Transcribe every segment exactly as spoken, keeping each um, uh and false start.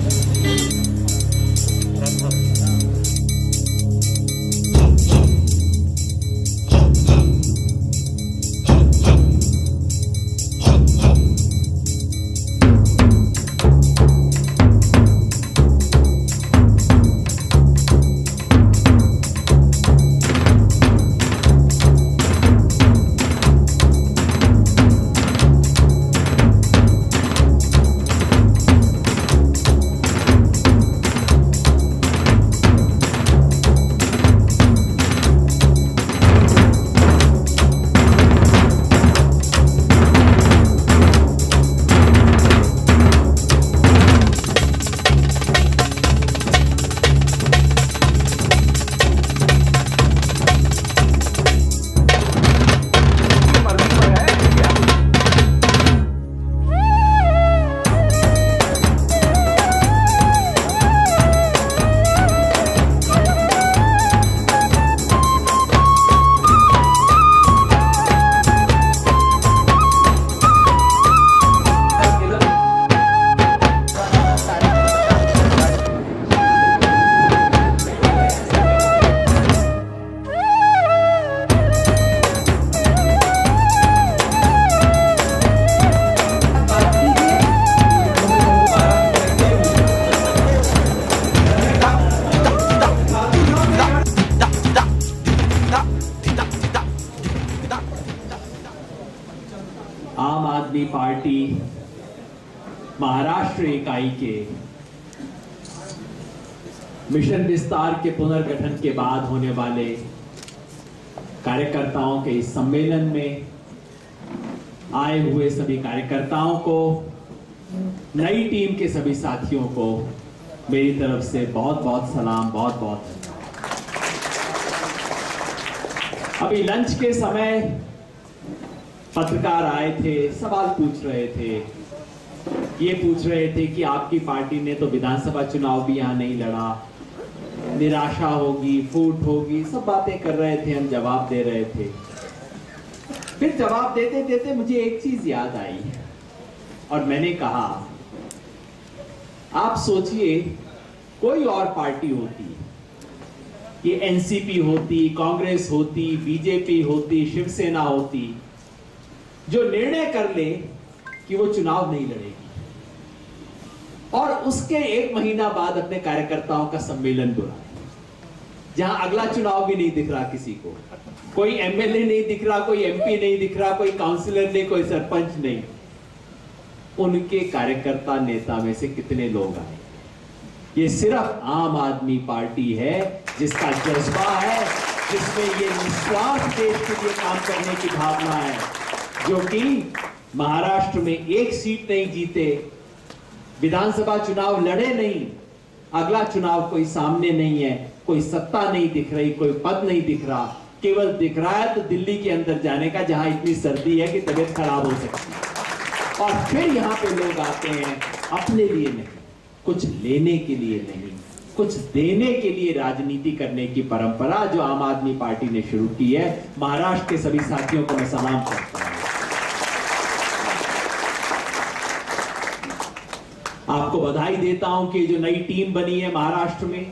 आदमी पार्टी महाराष्ट्र इकाई के मिशन विस्तार के पुनर्गठन के बाद होने वाले कार्यकर्ताओं के इस सम्मेलन में आए हुए सभी कार्यकर्ताओं को, नई टीम के सभी साथियों को मेरी तरफ से बहुत बहुत सलाम, बहुत बहुत धन्यवाद। अभी लंच के समय पत्रकार आए थे, सवाल पूछ रहे थे, ये पूछ रहे थे कि आपकी पार्टी ने तो विधानसभा चुनाव भी यहाँ नहीं लड़ा, निराशा होगी, फूट होगी, सब बातें कर रहे थे, हम जवाब दे रहे थे। फिर जवाब देते देते मुझे एक चीज याद आई और मैंने कहा, आप सोचिए कोई और पार्टी होती, ये एनसीपी होती, कांग्रेस होती, बीजेपी होती, शिवसेना होती, जो निर्णय कर ले कि वो चुनाव नहीं लड़ेगी और उसके एक महीना बाद अपने कार्यकर्ताओं का सम्मेलन बुलाए, जहां अगला चुनाव भी नहीं दिख रहा किसी को, कोई एमएलए नहीं दिख रहा, कोई एमपी नहीं दिख रहा, कोई काउंसिलर नहीं, कोई सरपंच नहीं। उनके कार्यकर्ता नेता में से कितने लोग आए? ये सिर्फ आम आदमी पार्टी है जिसका जज्बा है, जिसमें ये निस्वार्थ देश के लिए काम करने की भावना है, जो कि महाराष्ट्र में एक सीट नहीं जीते, विधानसभा चुनाव लड़े नहीं, अगला चुनाव कोई सामने नहीं है, कोई सत्ता नहीं दिख रही, कोई पद नहीं दिख रहा, केवल दिख रहा है तो दिल्ली के अंदर जाने का, जहां इतनी सर्दी है कि तबीयत खराब हो सकती है। और फिर यहाँ पे लोग आते हैं अपने लिए नहीं, कुछ लेने के लिए नहीं, कुछ देने के लिए राजनीति करने की परंपरा जो आम आदमी पार्टी ने शुरू की है। महाराष्ट्र के सभी साथियों को मैं सलाम करता हूं। आपको बधाई देता हूं कि जो नई टीम बनी है महाराष्ट्र में,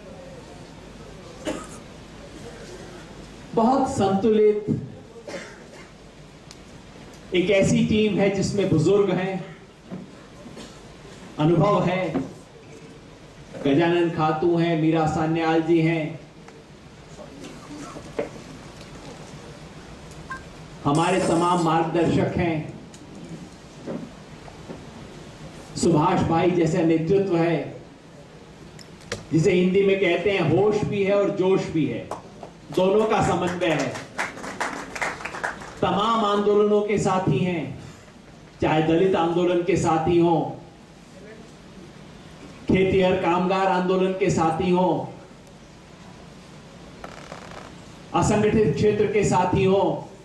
बहुत संतुलित एक ऐसी टीम है जिसमें बुजुर्ग हैं, अनुभव है, गजानन खातू हैं, मीरा सान्याल जी हैं, हमारे तमाम मार्गदर्शक हैं, सुभाष भाई जैसा नेतृत्व है, जिसे हिंदी में कहते हैं होश भी है और जोश भी है, दोनों का समन्वय है। तमाम आंदोलनों के साथी हैं, चाहे दलित आंदोलन के साथी हों, खेतीहर कामगार आंदोलन के साथी हों, असंगठित क्षेत्र के साथी हों,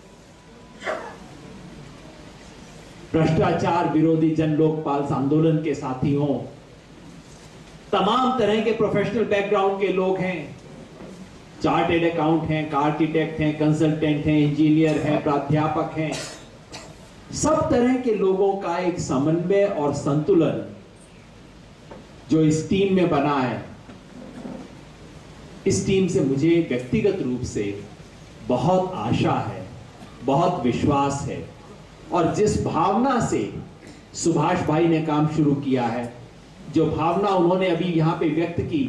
भ्रष्टाचार विरोधी जन लोकपाल आंदोलन के साथी हों, तमाम तरह के प्रोफेशनल बैकग्राउंड के लोग हैं, चार्टेड अकाउंट हैं, आर्किटेक्ट हैं, कंसल्टेंट हैं, इंजीनियर हैं, प्राध्यापक हैं, सब तरह के लोगों का एक समन्वय और संतुलन जो इस टीम में बना है, इस टीम से मुझे व्यक्तिगत रूप से बहुत आशा है, बहुत विश्वास है। और जिस भावना से सुभाष भाई ने काम शुरू किया है, जो भावना उन्होंने अभी यहां पे व्यक्त की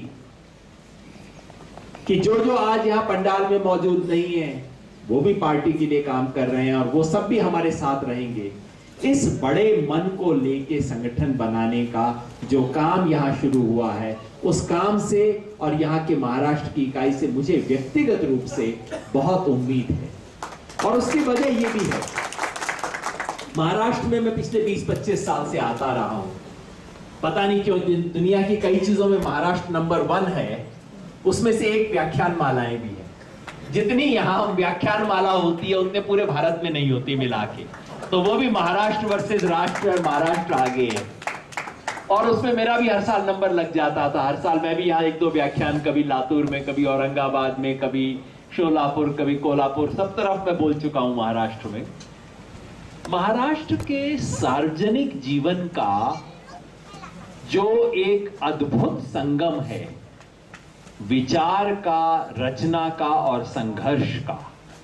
कि जो जो आज यहां पंडाल में मौजूद नहीं है वो भी पार्टी के लिए काम कर रहे हैं और वो सब भी हमारे साथ रहेंगे, इस बड़े मन को लेके संगठन बनाने का जो काम यहां शुरू हुआ है, उस काम से और यहां के महाराष्ट्र की इकाई से मुझे व्यक्तिगत रूप से बहुत उम्मीद है। और उसकी वजह यह भी है, महाराष्ट्र में मैं पिछले बीस पच्चीस साल से आता रहा हूं। पता नहीं क्यों दुनिया की कई चीजों में महाराष्ट्र नंबर वन है, उसमें से एक व्याख्यान मालाएं भी है। जितनी यहां व्याख्यान माला होती है उतने पूरे भारत में नहीं होती मिला के, तो वो भी महाराष्ट्र वर्सेस राष्ट्र और महाराष्ट्र आगे है। और उसमें मेरा भी हर साल नंबर लग जाता था। हर साल मैं भी यहाँ एक दो व्याख्यान, कभी लातूर में, कभी औरंगाबाद में, कभी शोलापुर, कभी कोल्हापुर, सब तरफ मैं बोल चुका हूं महाराष्ट्र में। महाराष्ट्र के सार्वजनिक जीवन का जो एक अद्भुत संगम है, विचार का, रचना का और संघर्ष का,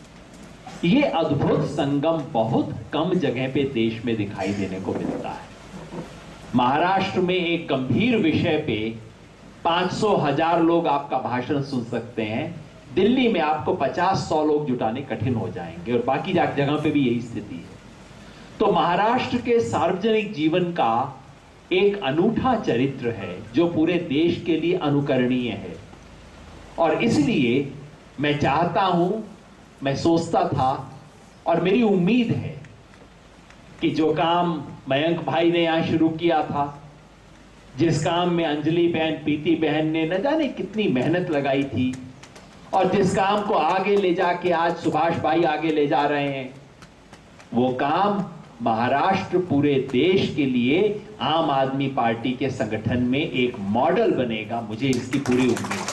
ये अद्भुत संगम बहुत कम जगह पे देश में दिखाई देने को मिलता है। महाराष्ट्र में एक गंभीर विषय पे पांच सौ हजार लोग आपका भाषण सुन सकते हैं, दिल्ली में आपको पचास सौ लोग जुटाने कठिन हो जाएंगे, और बाकी जगह पे भी यही स्थिति है। तो महाराष्ट्र के सार्वजनिक जीवन का एक अनूठा चरित्र है जो पूरे देश के लिए अनुकरणीय है। और इसलिए मैं चाहता हूं, मैं सोचता था और मेरी उम्मीद है कि जो काम मयंक भाई ने यहां शुरू किया था, जिस काम में अंजलि बहन, प्रीति बहन ने न जाने कितनी मेहनत लगाई थी, और जिस काम को आगे ले जाके आज सुभाष भाई आगे ले जा रहे हैं, वो काम महाराष्ट्र पूरे देश के लिए आम आदमी पार्टी के संगठन में एक मॉडल बनेगा। मुझे इसकी पूरी उम्मीद है।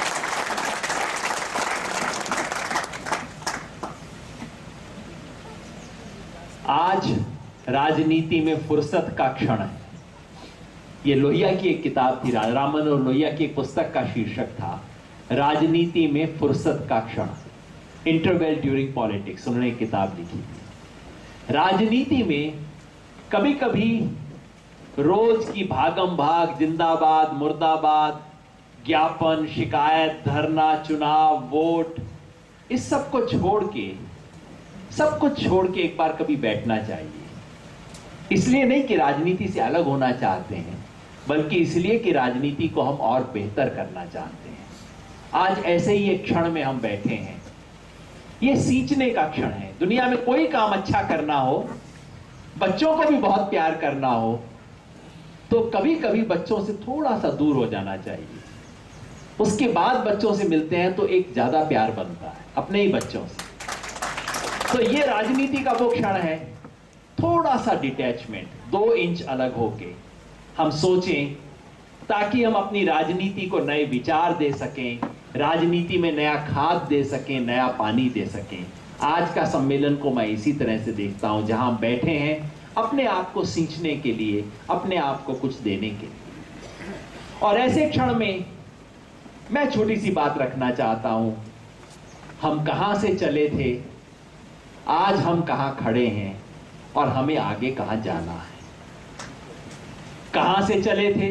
आज राजनीति में फुर्सत का क्षण है। ये लोहिया की एक किताब थी, रामन और लोहिया की एक पुस्तक का शीर्षक था राजनीति में फुर्सत का क्षण, इंटरवेल ड्यूरिंग पॉलिटिक्स। उन्होंने एक किताब लिखी थी। राजनीति में कभी कभी रोज की भागम भाग, जिंदाबाद, मुर्दाबाद, ज्ञापन, शिकायत, धरना, चुनाव, वोट, इस सब को छोड़ के सब कुछ छोड़ के एक बार कभी बैठना चाहिए। इसलिए नहीं कि राजनीति से अलग होना चाहते हैं, बल्कि इसलिए कि राजनीति को हम और बेहतर करना चाहते हैं। आज ऐसे ही एक क्षण में हम बैठे हैं। ये सींचने का क्षण है। दुनिया में कोई काम अच्छा करना हो, बच्चों को भी बहुत प्यार करना हो, तो कभी कभी बच्चों से थोड़ा सा दूर हो जाना चाहिए। उसके बाद बच्चों से मिलते हैं तो एक ज्यादा प्यार बनता है अपने ही बच्चों से। तो ये राजनीति का वो क्षण है, थोड़ा सा डिटैचमेंट, दो इंच अलग होके हम सोचें, ताकि हम अपनी राजनीति को नए विचार दे सकें, राजनीति में नया खाद दे सकें, नया पानी दे सकें। आज का सम्मेलन को मैं इसी तरह से देखता हूं, जहां हम बैठे हैं अपने आप को सींचने के लिए, अपने आप को कुछ देने के लिए। और ऐसे क्षण में मैं छोटी सी बात रखना चाहता हूं। हम कहां से चले थे, आज हम कहां खड़े हैं, और हमें आगे कहां जाना है। कहां से चले थे?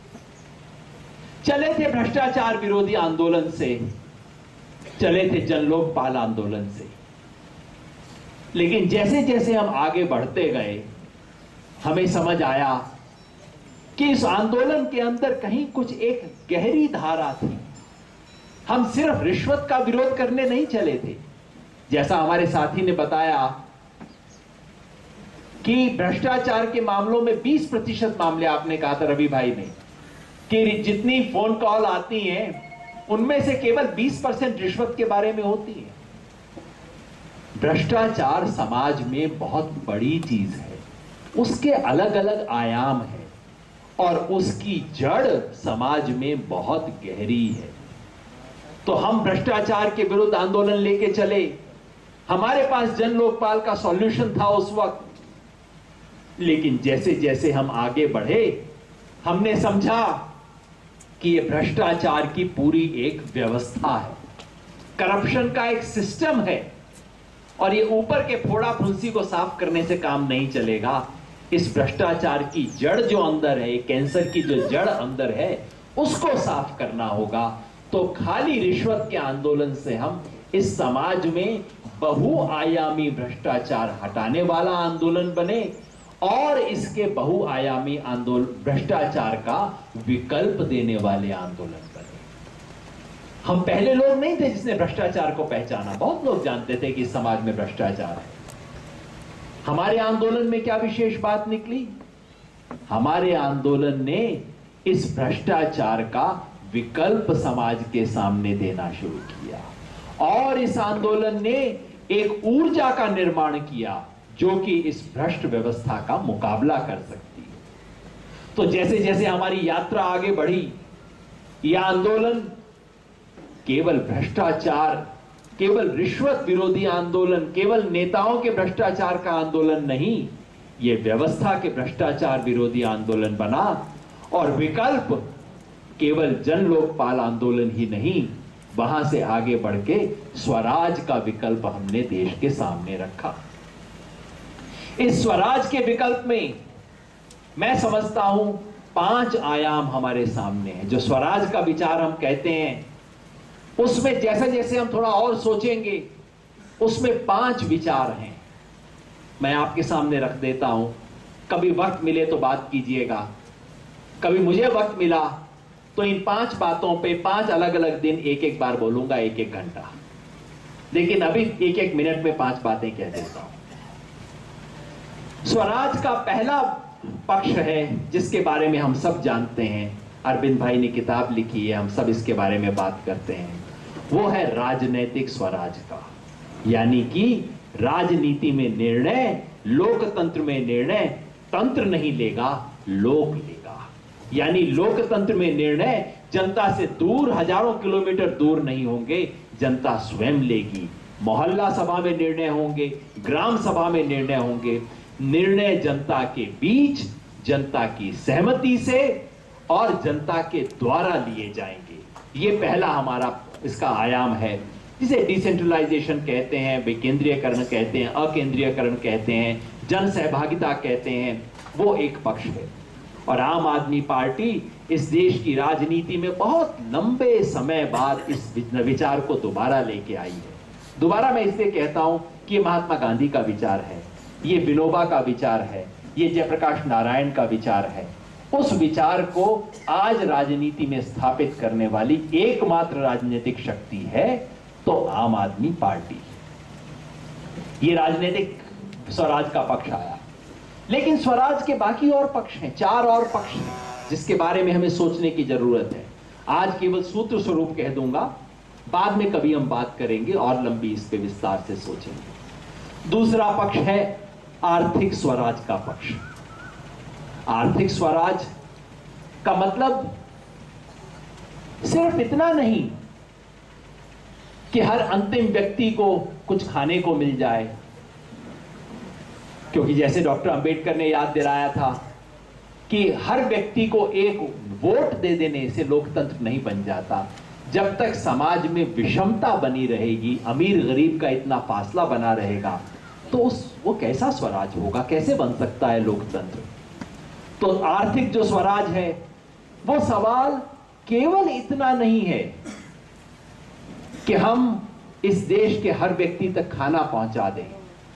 चले थे भ्रष्टाचार विरोधी आंदोलन से, चले थे जन लोकपाल आंदोलन से। लेकिन जैसे जैसे हम आगे बढ़ते गए, हमें समझ आया कि इस आंदोलन के अंदर कहीं कुछ एक गहरी धारा थी। हम सिर्फ रिश्वत का विरोध करने नहीं चले थे। जैसा हमारे साथी ने बताया कि भ्रष्टाचार के मामलों में बीस प्रतिशत मामले, आपने कहा था रवि भाई ने, कि जितनी फोन कॉल आती हैं उनमें से केवल बीस परसेंट रिश्वत के बारे में होती है। भ्रष्टाचार समाज में बहुत बड़ी चीज है, उसके अलग अलग आयाम है और उसकी जड़ समाज में बहुत गहरी है। तो हम भ्रष्टाचार के विरुद्ध आंदोलन लेके चले। हमारे पास जन लोकपाल का सॉल्यूशन था उस वक्त, लेकिन जैसे जैसे हम आगे बढ़े, हमने समझा कि ये भ्रष्टाचार की पूरी एक व्यवस्था है, करप्शन का एक सिस्टम है, और ये ऊपर के फोड़ा फुंसी को साफ करने से काम नहीं चलेगा। इस भ्रष्टाचार की जड़ जो अंदर है, कैंसर की जो जड़ अंदर है, उसको साफ करना होगा। तो खाली रिश्वत के आंदोलन से हम इस समाज में बहुआयामी भ्रष्टाचार हटाने वाला आंदोलन बने और इसके बहुआयामी आंदोलन भ्रष्टाचार का विकल्प देने वाले आंदोलन बने। हम पहले लोग नहीं थे जिसने भ्रष्टाचार को पहचाना, बहुत लोग जानते थे कि इस समाज में भ्रष्टाचार है। हमारे आंदोलन में क्या विशेष बात निकली? हमारे आंदोलन ने इस भ्रष्टाचार का विकल्प समाज के सामने देना शुरू किया, और इस आंदोलन ने एक ऊर्जा का निर्माण किया जो कि इस भ्रष्ट व्यवस्था का मुकाबला कर सकती है। तो जैसे जैसे हमारी यात्रा आगे बढ़ी, यह आंदोलन केवल भ्रष्टाचार, केवल रिश्वत विरोधी आंदोलन, केवल नेताओं के भ्रष्टाचार का आंदोलन नहीं, यह व्यवस्था के भ्रष्टाचार विरोधी आंदोलन बना। और विकल्प केवल जन लोकपाल आंदोलन ही नहीं, वहां से आगे बढ़ के स्वराज का विकल्प हमने देश के सामने रखा। इस स्वराज के विकल्प में मैं समझता हूं पांच आयाम हमारे सामने हैं। जो स्वराज का विचार हम कहते हैं, उसमें जैसे जैसे हम थोड़ा और सोचेंगे, उसमें पांच विचार हैं। मैं आपके सामने रख देता हूं, कभी वक्त मिले तो बात कीजिएगा, कभी मुझे वक्त मिला तो इन पांच बातों पे पांच अलग अलग दिन एक एक बार बोलूंगा, एक एक घंटा, लेकिन अभी एक एक मिनट में पांच बातें कह देता हूं। स्वराज का पहला पक्ष है जिसके बारे में हम सब जानते हैं, अरविंद भाई ने किताब लिखी है, हम सब इसके बारे में बात करते हैं, वो है राजनीतिक स्वराज का। यानी कि राजनीति में निर्णय, लोकतंत्र में निर्णय तंत्र नहीं लेगा, लोक लेगा। यानी लोकतंत्र में निर्णय जनता से दूर, हजारों किलोमीटर दूर नहीं होंगे, जनता स्वयं लेगी। मोहल्ला सभा में निर्णय होंगे, ग्राम सभा में निर्णय होंगे, निर्णय जनता के बीच, जनता की सहमति से और जनता के द्वारा लिए जाएंगे। ये पहला हमारा इसका आयाम है, जिसे डिसेंट्रलाइजेशन कहते हैं, विकेंद्रीयकरण कहते हैं, अकेंद्रीयकरण कहते हैं, जन सहभागिता कहते हैं, वो एक पक्ष है। और आम आदमी पार्टी इस देश की राजनीति में बहुत लंबे समय बाद इस विचार को दोबारा लेके आई है। दोबारा मैं इसलिए कहता हूं कि ये महात्मा गांधी का विचार है, ये विनोबा का विचार है, ये जयप्रकाश नारायण का विचार है। उस विचार को आज राजनीति में स्थापित करने वाली एकमात्र राजनीतिक शक्ति है तो आम आदमी पार्टी। ये राजनीतिक स्वराज का पक्ष आया, लेकिन स्वराज के बाकी और पक्ष हैं, चार और पक्ष हैं जिसके बारे में हमें सोचने की जरूरत है। आज केवल सूत्र स्वरूप कह दूंगा, बाद में कभी हम बात करेंगे और लंबी इस पे विस्तार से सोचेंगे। दूसरा पक्ष है आर्थिक स्वराज का पक्ष। आर्थिक स्वराज का मतलब सिर्फ इतना नहीं कि हर अंतिम व्यक्ति को कुछ खाने को मिल जाए, क्योंकि जैसे डॉक्टर अंबेडकर ने याद दिलाया था कि हर व्यक्ति को एक वोट दे देने से लोकतंत्र नहीं बन जाता। जब तक समाज में विषमता बनी रहेगी, अमीर गरीब का इतना फासला बना रहेगा, तो उस वो कैसा स्वराज होगा, कैसे बन सकता है लोकतंत्र। तो आर्थिक जो स्वराज है, वो सवाल केवल इतना नहीं है कि हम इस देश के हर व्यक्ति तक खाना पहुंचा दें।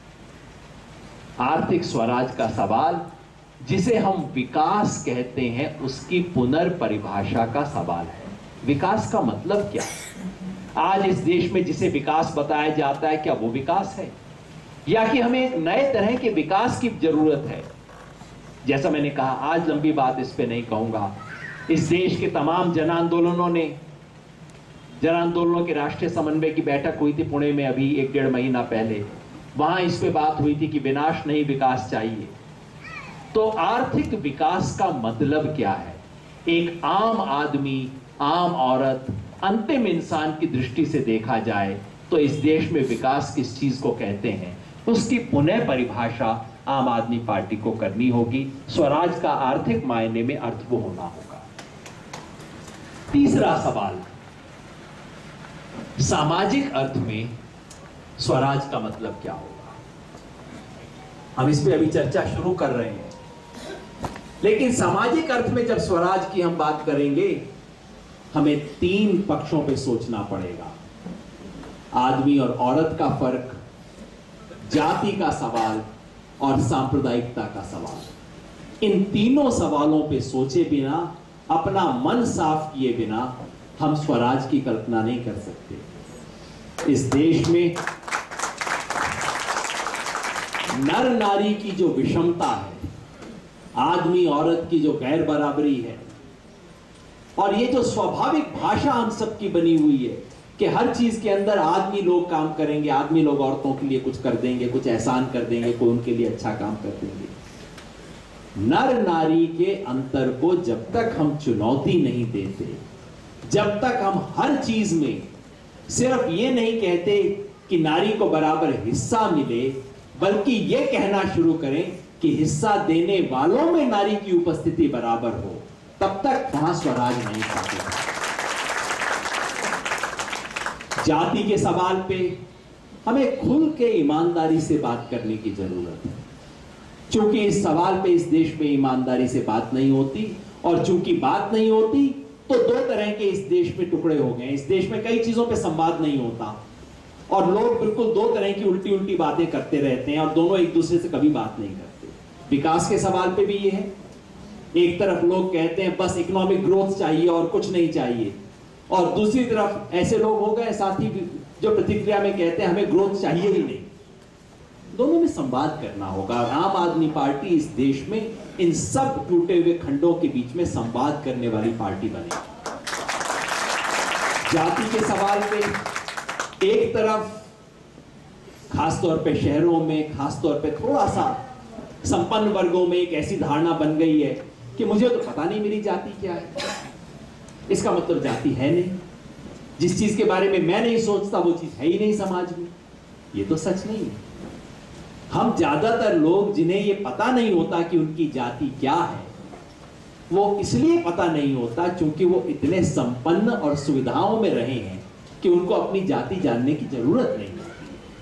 आर्थिक स्वराज का सवाल, जिसे हम विकास कहते हैं, उसकी पुनर्परिभाषा का सवाल है। विकास का मतलब क्या? आज इस देश में जिसे विकास बताया जाता है, क्या वो विकास है, या कि हमें एक नए तरह के विकास की जरूरत है? जैसा मैंने कहा, आज लंबी बात इस पे नहीं कहूंगा। इस देश के तमाम जन आंदोलनों ने, जन आंदोलनों के राष्ट्रीय समन्वय की बैठक हुई थी पुणे में अभी एक डेढ़ महीना पहले, वहां इस पे बात हुई थी कि विनाश नहीं विकास चाहिए। तो आर्थिक विकास का मतलब क्या है? एक आम आदमी, आम औरत, अंतिम इंसान की दृष्टि से देखा जाए तो इस देश में विकास किस चीज को कहते हैं, उसकी पुनः परिभाषा आम आदमी पार्टी को करनी होगी। स्वराज का आर्थिक मायने में अर्थ वो होना होगा। तीसरा सवाल, सामाजिक अर्थ में स्वराज का मतलब क्या होगा? हम इस पे अभी चर्चा शुरू कर रहे हैं, लेकिन सामाजिक अर्थ में जब स्वराज की हम बात करेंगे, हमें तीन पक्षों पे सोचना पड़ेगा। आदमी और औरत का फर्क, जाति का सवाल और सांप्रदायिकता का सवाल। इन तीनों सवालों पे सोचे बिना, अपना मन साफ किए बिना हम स्वराज की कल्पना नहीं कर सकते। इस देश में नर नारी की जो विषमता है, आदमी औरत की जो गैर बराबरी है, और ये जो स्वाभाविक भाषा हम सबकी बनी हुई है कि हर चीज के अंदर आदमी लोग काम करेंगे, आदमी लोग औरतों के लिए कुछ कर देंगे, कुछ एहसान कर देंगे, कोई उनके लिए अच्छा काम कर देंगे। नर नारी के अंतर को जब तक हम चुनौती नहीं देते, जब तक हम हर चीज में सिर्फ ये नहीं कहते कि नारी को बराबर हिस्सा मिले, बल्कि ये कहना शुरू करें कि हिस्सा देने वालों में नारी की उपस्थिति बराबर हो, तब तक वहां स्वराज नहीं पाते। जाति के सवाल पे हमें खुल के ईमानदारी से बात करने की जरूरत है। चूंकि इस सवाल पे इस देश में ईमानदारी से बात नहीं होती, और चूंकि बात नहीं होती तो दो तरह के इस देश में टुकड़े हो गए। इस देश में कई चीजों पे संवाद नहीं होता और लोग बिल्कुल दो तरह की उल्टी उल्टी बातें करते रहते हैं और दोनों एक दूसरे से कभी बात नहीं करते। विकास के सवाल पे भी ये है, एक तरफ लोग कहते हैं बस इकोनॉमिक ग्रोथ चाहिए और कुछ नहीं चाहिए, और दूसरी तरफ ऐसे लोग हो गए साथी जो प्रतिक्रिया में कहते हैं हमें ग्रोथ चाहिए ही नहीं। दोनों में संवाद करना होगा। आम आदमी पार्टी इस देश में इन सब टूटे हुए खंडों के बीच में संवाद करने वाली पार्टी बने। जाति के सवाल पे एक तरफ खासतौर पे शहरों में, खासतौर पे थोड़ा सा संपन्न वर्गों में एक ऐसी धारणा बन गई है कि मुझे तो पता नहीं मेरी जाति क्या है, इसका मतलब जाति है नहीं, जिस चीज के बारे में मैं नहीं सोचता वो चीज है ही नहीं समाज में। ये तो सच नहीं है। हम ज्यादातर लोग जिन्हें ये पता नहीं होता कि उनकी जाति क्या है, वो इसलिए पता नहीं होता क्योंकि वो इतने संपन्न और सुविधाओं में रहे हैं कि उनको अपनी जाति जानने की जरूरत नहीं होती।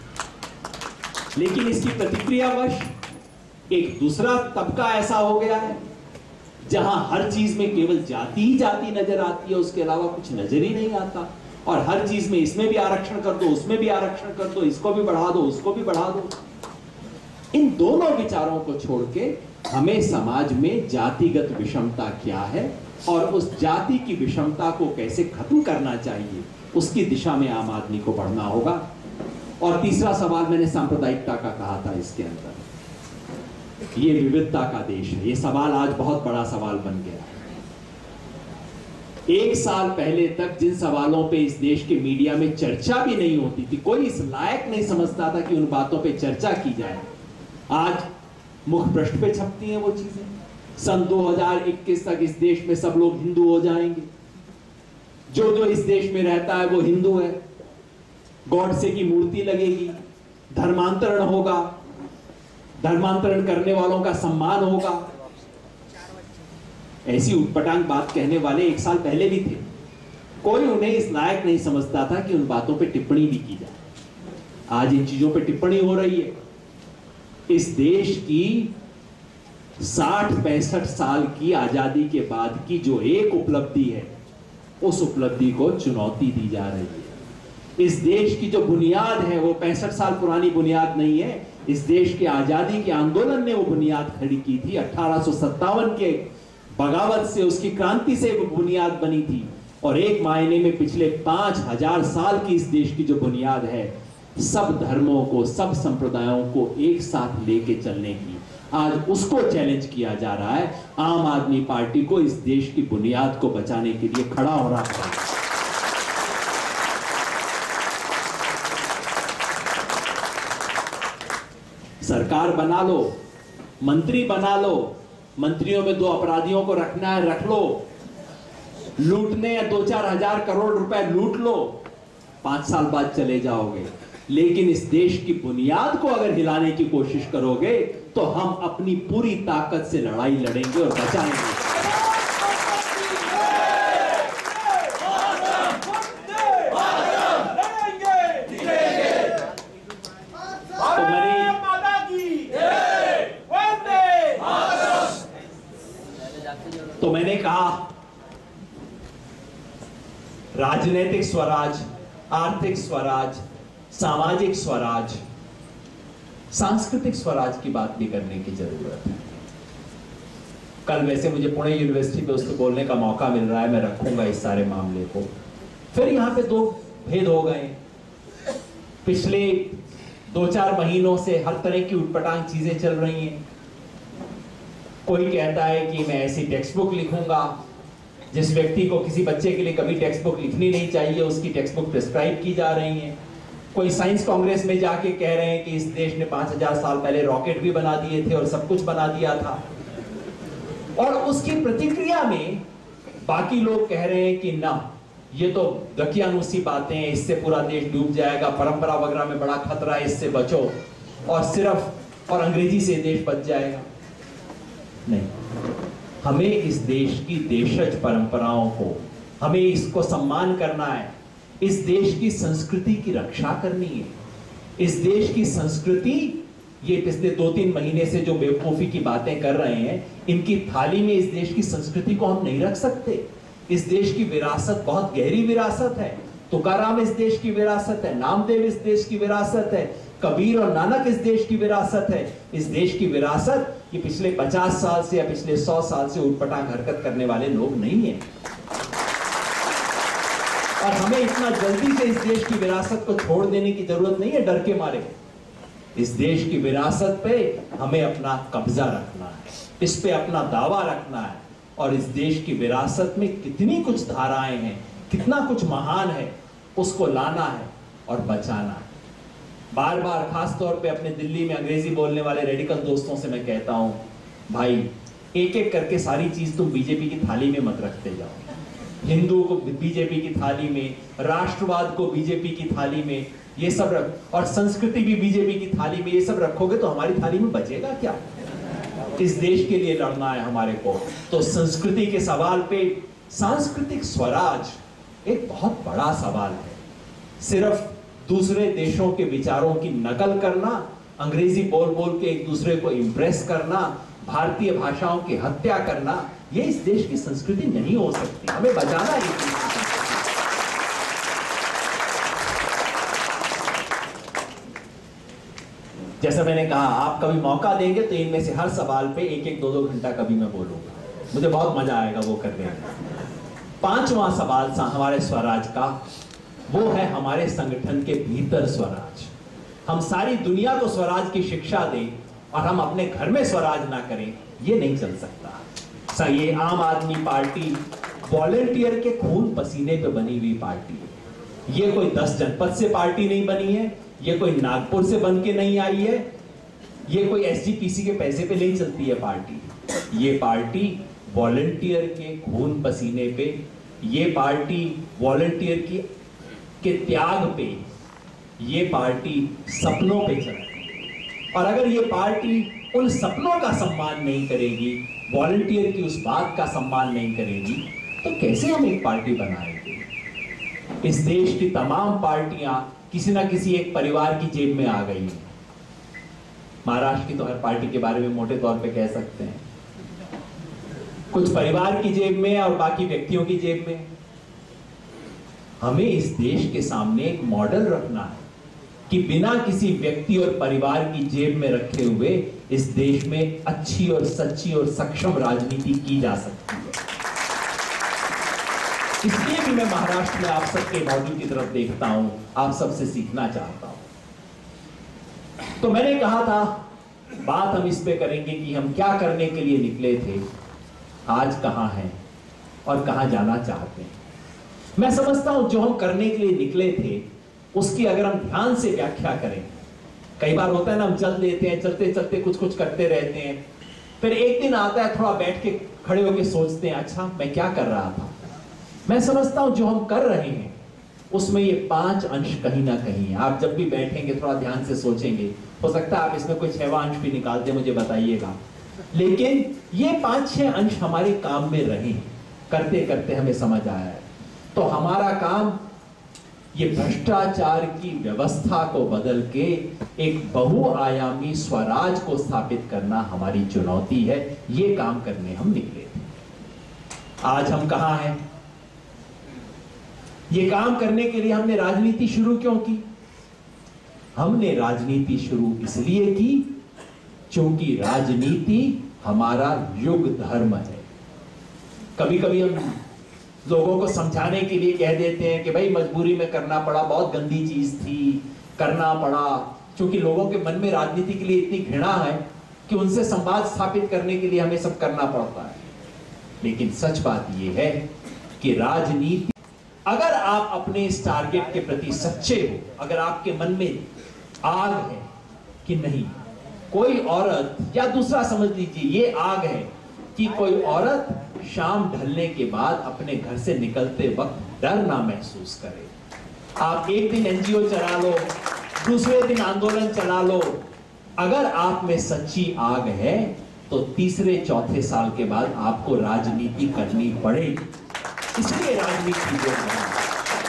लेकिन इसकी प्रतिक्रियावश एक दूसरा तबका ऐसा हो गया है जहां हर चीज में केवल जाति ही जाति नजर आती है, उसके अलावा कुछ नजर ही नहीं आता, और हर चीज में इसमें भी आरक्षण कर दो, उसमें भी आरक्षण कर दो, इसको भी बढ़ा दो, उसको भी बढ़ा दो। इन दोनों विचारों को छोड़ के हमें समाज में जातिगत विषमता क्या है और उस जाति की विषमता को कैसे खत्म करना चाहिए, उसकी दिशा में आम आदमी को बढ़ना होगा। और तीसरा सवाल मैंने सांप्रदायिकता का कहा था। इसके अंदर ये विविधता का देश है, ये सवाल आज बहुत बड़ा सवाल बन गया है। एक साल पहले तक जिन सवालों पे इस देश के मीडिया में चर्चा भी नहीं होती थी, कोई इस लायक नहीं समझता था कि उन बातों पे चर्चा की जाए, आज मुख पृष्ठ पे छपती हैं वो चीजें। सन दो हज़ार इक्कीस तक इस देश में सब लोग हिंदू हो जाएंगे, जो जो इस देश में रहता है वो हिंदू है, गॉडसे की मूर्ति लगेगी, धर्मांतरण होगा, धर्मांतरण करने वालों का सम्मान होगा। ऐसी उटपटांग बात कहने वाले एक साल पहले भी थे। कोई उन्हें इस लायक नहीं समझता था कि उन बातों पे टिप्पणी भी की जाए। आज इन चीजों पे टिप्पणी हो रही है। इस देश की साठ पैंसठ साल की आजादी के बाद की जो एक उपलब्धि है, उस उपलब्धि को चुनौती दी जा रही है। इस देश की जो बुनियाद है वो पैंसठ साल पुरानी बुनियाद नहीं है। इस देश के आजादी के आंदोलन ने वो बुनियाद खड़ी की थी। अठारह सौ सत्तावन के बगावत से, उसकी क्रांति से वो बुनियाद बनी थी, और एक मायने में पिछले पांच हजार साल की इस देश की जो बुनियाद है, सब धर्मों को, सब संप्रदायों को एक साथ लेके चलने की, आज उसको चैलेंज किया जा रहा है। आम आदमी पार्टी को इस देश की बुनियाद को बचाने के लिए खड़ा हो रहा है। सरकार बना लो, मंत्री बना लो, मंत्रियों में दो अपराधियों को रखना है रख लो, लूटने या दो चार हजार करोड़ रुपए लूट लो, पांच साल बाद चले जाओगे। लेकिन इस देश की बुनियाद को अगर हिलाने की कोशिश करोगे तो हम अपनी पूरी ताकत से लड़ाई लड़ेंगे और बचाएंगे। राजनीतिक स्वराज, आर्थिक स्वराज, सामाजिक स्वराज, सांस्कृतिक स्वराज की बात भी करने की जरूरत है। कल वैसे मुझे पुणे यूनिवर्सिटी पे उसको बोलने का मौका मिल रहा है, मैं रखूंगा इस सारे मामले को। फिर यहां पे दो भेद हो गए। पिछले दो चार महीनों से हर तरह की उटपटांग चीजें चल रही हैं। कोई कहता है कि मैं ऐसी टेक्स्ट बुक लिखूंगा, जिस व्यक्ति को किसी बच्चे के लिए कभी टेक्स्ट बुक लिखनी नहीं चाहिए उसकी टेक्स्ट बुक प्रिस्क्राइब की जा रही है। कोई साइंस कांग्रेस में जाके कह रहे हैं कि इस देश ने पांच हजार साल पहले रॉकेट भी बना दिए थे और सब कुछ बना दिया था। और उसकी प्रतिक्रिया में बाकी लोग कह रहे हैं कि ना, ये तो दकियानूसी बातें हैं, इससे पूरा देश डूब जाएगा, परंपरा वगैरह में बड़ा खतरा है, इससे बचो, और सिर्फ और अंग्रेजी से देश बच जाएगा। नहीं, हमें इस देश की देशज परंपराओं को, हमें इसको सम्मान करना है। इस देश की संस्कृति की रक्षा करनी है। इस देश की संस्कृति, ये पिछले दो तीन महीने से जो बेवकूफी की बातें कर रहे हैं, इनकी थाली में इस देश की संस्कृति को हम नहीं रख सकते। इस देश की विरासत बहुत गहरी विरासत है। तुकाराम इस देश की विरासत है, नामदेव इस देश की विरासत है, कबीर और नानक इस देश की विरासत है। इस देश की विरासत ये पिछले पचास साल से या पिछले सौ साल से उटपटांग हरकत करने वाले लोग नहीं हैं। और हमें इतना जल्दी से इस देश की विरासत को छोड़ देने की जरूरत नहीं है डर के मारे। इस देश की विरासत पे हमें अपना कब्जा रखना है, इस पे अपना दावा रखना है, और इस देश की विरासत में कितनी कुछ धाराएं हैं, कितना कुछ महान है, उसको लाना है और बचाना है। बार बार खास तौर पे अपने दिल्ली में अंग्रेजी बोलने वाले रेडिकल दोस्तों से मैं कहता हूं, भाई एक एक करके सारी चीज तुम बीजेपी की थाली में मत रखते जाओ। हिंदू को बीजेपी की थाली में, राष्ट्रवाद को बीजेपी की थाली में, ये सब रख, और संस्कृति भी बीजेपी की थाली में, ये सब रखोगे तो हमारी थाली में बचेगा क्या? इस देश के लिए लड़ना है हमारे को। तो संस्कृति के सवाल पे सांस्कृतिक स्वराज एक बहुत बड़ा सवाल है। सिर्फ दूसरे देशों के विचारों की नकल करना, अंग्रेजी बोल बोल के एक दूसरे को इंप्रेस करना, भारतीय भाषाओं की हत्या करना, ये इस देश की संस्कृति नहीं हो सकती। हमें बचाना है। जैसा मैंने कहा, आप कभी मौका देंगे तो इनमें से हर सवाल पे एक एक दो दो घंटा कभी मैं बोलूंगा, मुझे बहुत मजा आएगा वो करने में। पांचवा सवाल हमारे स्वराज का, वो है हमारे संगठन के भीतर स्वराज। हम सारी दुनिया को स्वराज की शिक्षा दें और हम अपने घर में स्वराज ना करें, ये नहीं चल सकता। ये आम आदमी पार्टी वॉलेंटियर के खून पसीने पे बनी हुई पार्टी है। ये कोई दस जनपद से पार्टी नहीं बनी है, ये कोई नागपुर से बन के नहीं आई है, ये कोई एसजीपीसी के पैसे पे नहीं चलती है पार्टी। ये पार्टी वॉलेंटियर के खून पसीने पे, ये पार्टी वॉलेंटियर की के त्याग पे, ये पार्टी सपनों पे चलती है। और अगर ये पार्टी उन सपनों का सम्मान नहीं करेगी, वॉलंटियर की उस बात का सम्मान नहीं करेगी, तो कैसे हम एक पार्टी बनाएंगे? इस देश की तमाम पार्टियां किसी ना किसी एक परिवार की जेब में आ गई हैं। महाराष्ट्र की तो हर पार्टी के बारे में मोटे तौर पे कह सकते हैं, कुछ परिवार की जेब में और बाकी व्यक्तियों की जेब में। हमें इस देश के सामने एक मॉडल रखना है कि बिना किसी व्यक्ति और परिवार की जेब में रखे हुए इस देश में अच्छी और सच्ची और सक्षम राजनीति की जा सकती है। इसलिए भी मैं महाराष्ट्र में आप सबके मॉडल की तरफ देखता हूं, आप सबसे सीखना चाहता हूं। तो मैंने कहा था बात हम इस पे करेंगे कि हम क्या करने के लिए निकले थे, आज कहां हैं और कहां जाना चाहते हैं। मैं समझता हूं जो हम करने के लिए निकले थे उसकी अगर हम ध्यान से व्याख्या करें, कई बार होता है ना, हम चल देते हैं, चलते चलते कुछ कुछ करते रहते हैं, फिर एक दिन आता है थोड़ा बैठ के खड़े होके सोचते हैं, अच्छा मैं क्या कर रहा था। मैं समझता हूं जो हम कर रहे हैं उसमें ये पांच अंश कहीं ना कहीं है। आप जब भी बैठेंगे थोड़ा ध्यान से सोचेंगे, हो सकता है आप इसमें कोई छठवां अंश भी निकालते मुझे बताइएगा, लेकिन ये पांच छह अंश हमारे काम में रहे, करते करते हमें समझ आया है। तो हमारा काम ये भ्रष्टाचार की व्यवस्था को बदल के एक बहुआयामी स्वराज को स्थापित करना हमारी चुनौती है। ये काम करने हम निकले थे। आज हम कहां हैं? ये काम करने के लिए हमने राजनीति शुरू क्यों की? हमने राजनीति शुरू इसलिए की क्योंकि राजनीति हमारा युग धर्म है। कभी कभी हम लोगों को समझाने के लिए कह देते हैं कि भाई मजबूरी में करना पड़ा, बहुत गंदी चीज थी, करना पड़ा, क्योंकि लोगों के मन में राजनीति के लिए इतनी घृणा है कि उनसे संवाद स्थापित करने के लिए हमें सब करना पड़ता है। लेकिन सच बात यह है कि राजनीति, अगर आप अपने इस टारगेट के प्रति सच्चे हो, अगर आपके मन में आग है कि नहीं, कोई औरत, या दूसरा समझ लीजिए ये आग है कि कोई औरत शाम ढलने के बाद अपने घर से निकलते वक्त डर ना महसूस करे। आप एक दिन एनजीओ चला लो, दूसरे दिन आंदोलन चला लो, अगर आप में सच्ची आग है तो तीसरे चौथे साल के बाद आपको राजनीति करनी पड़ेगी। इसलिए राजनीति युग धर्म है।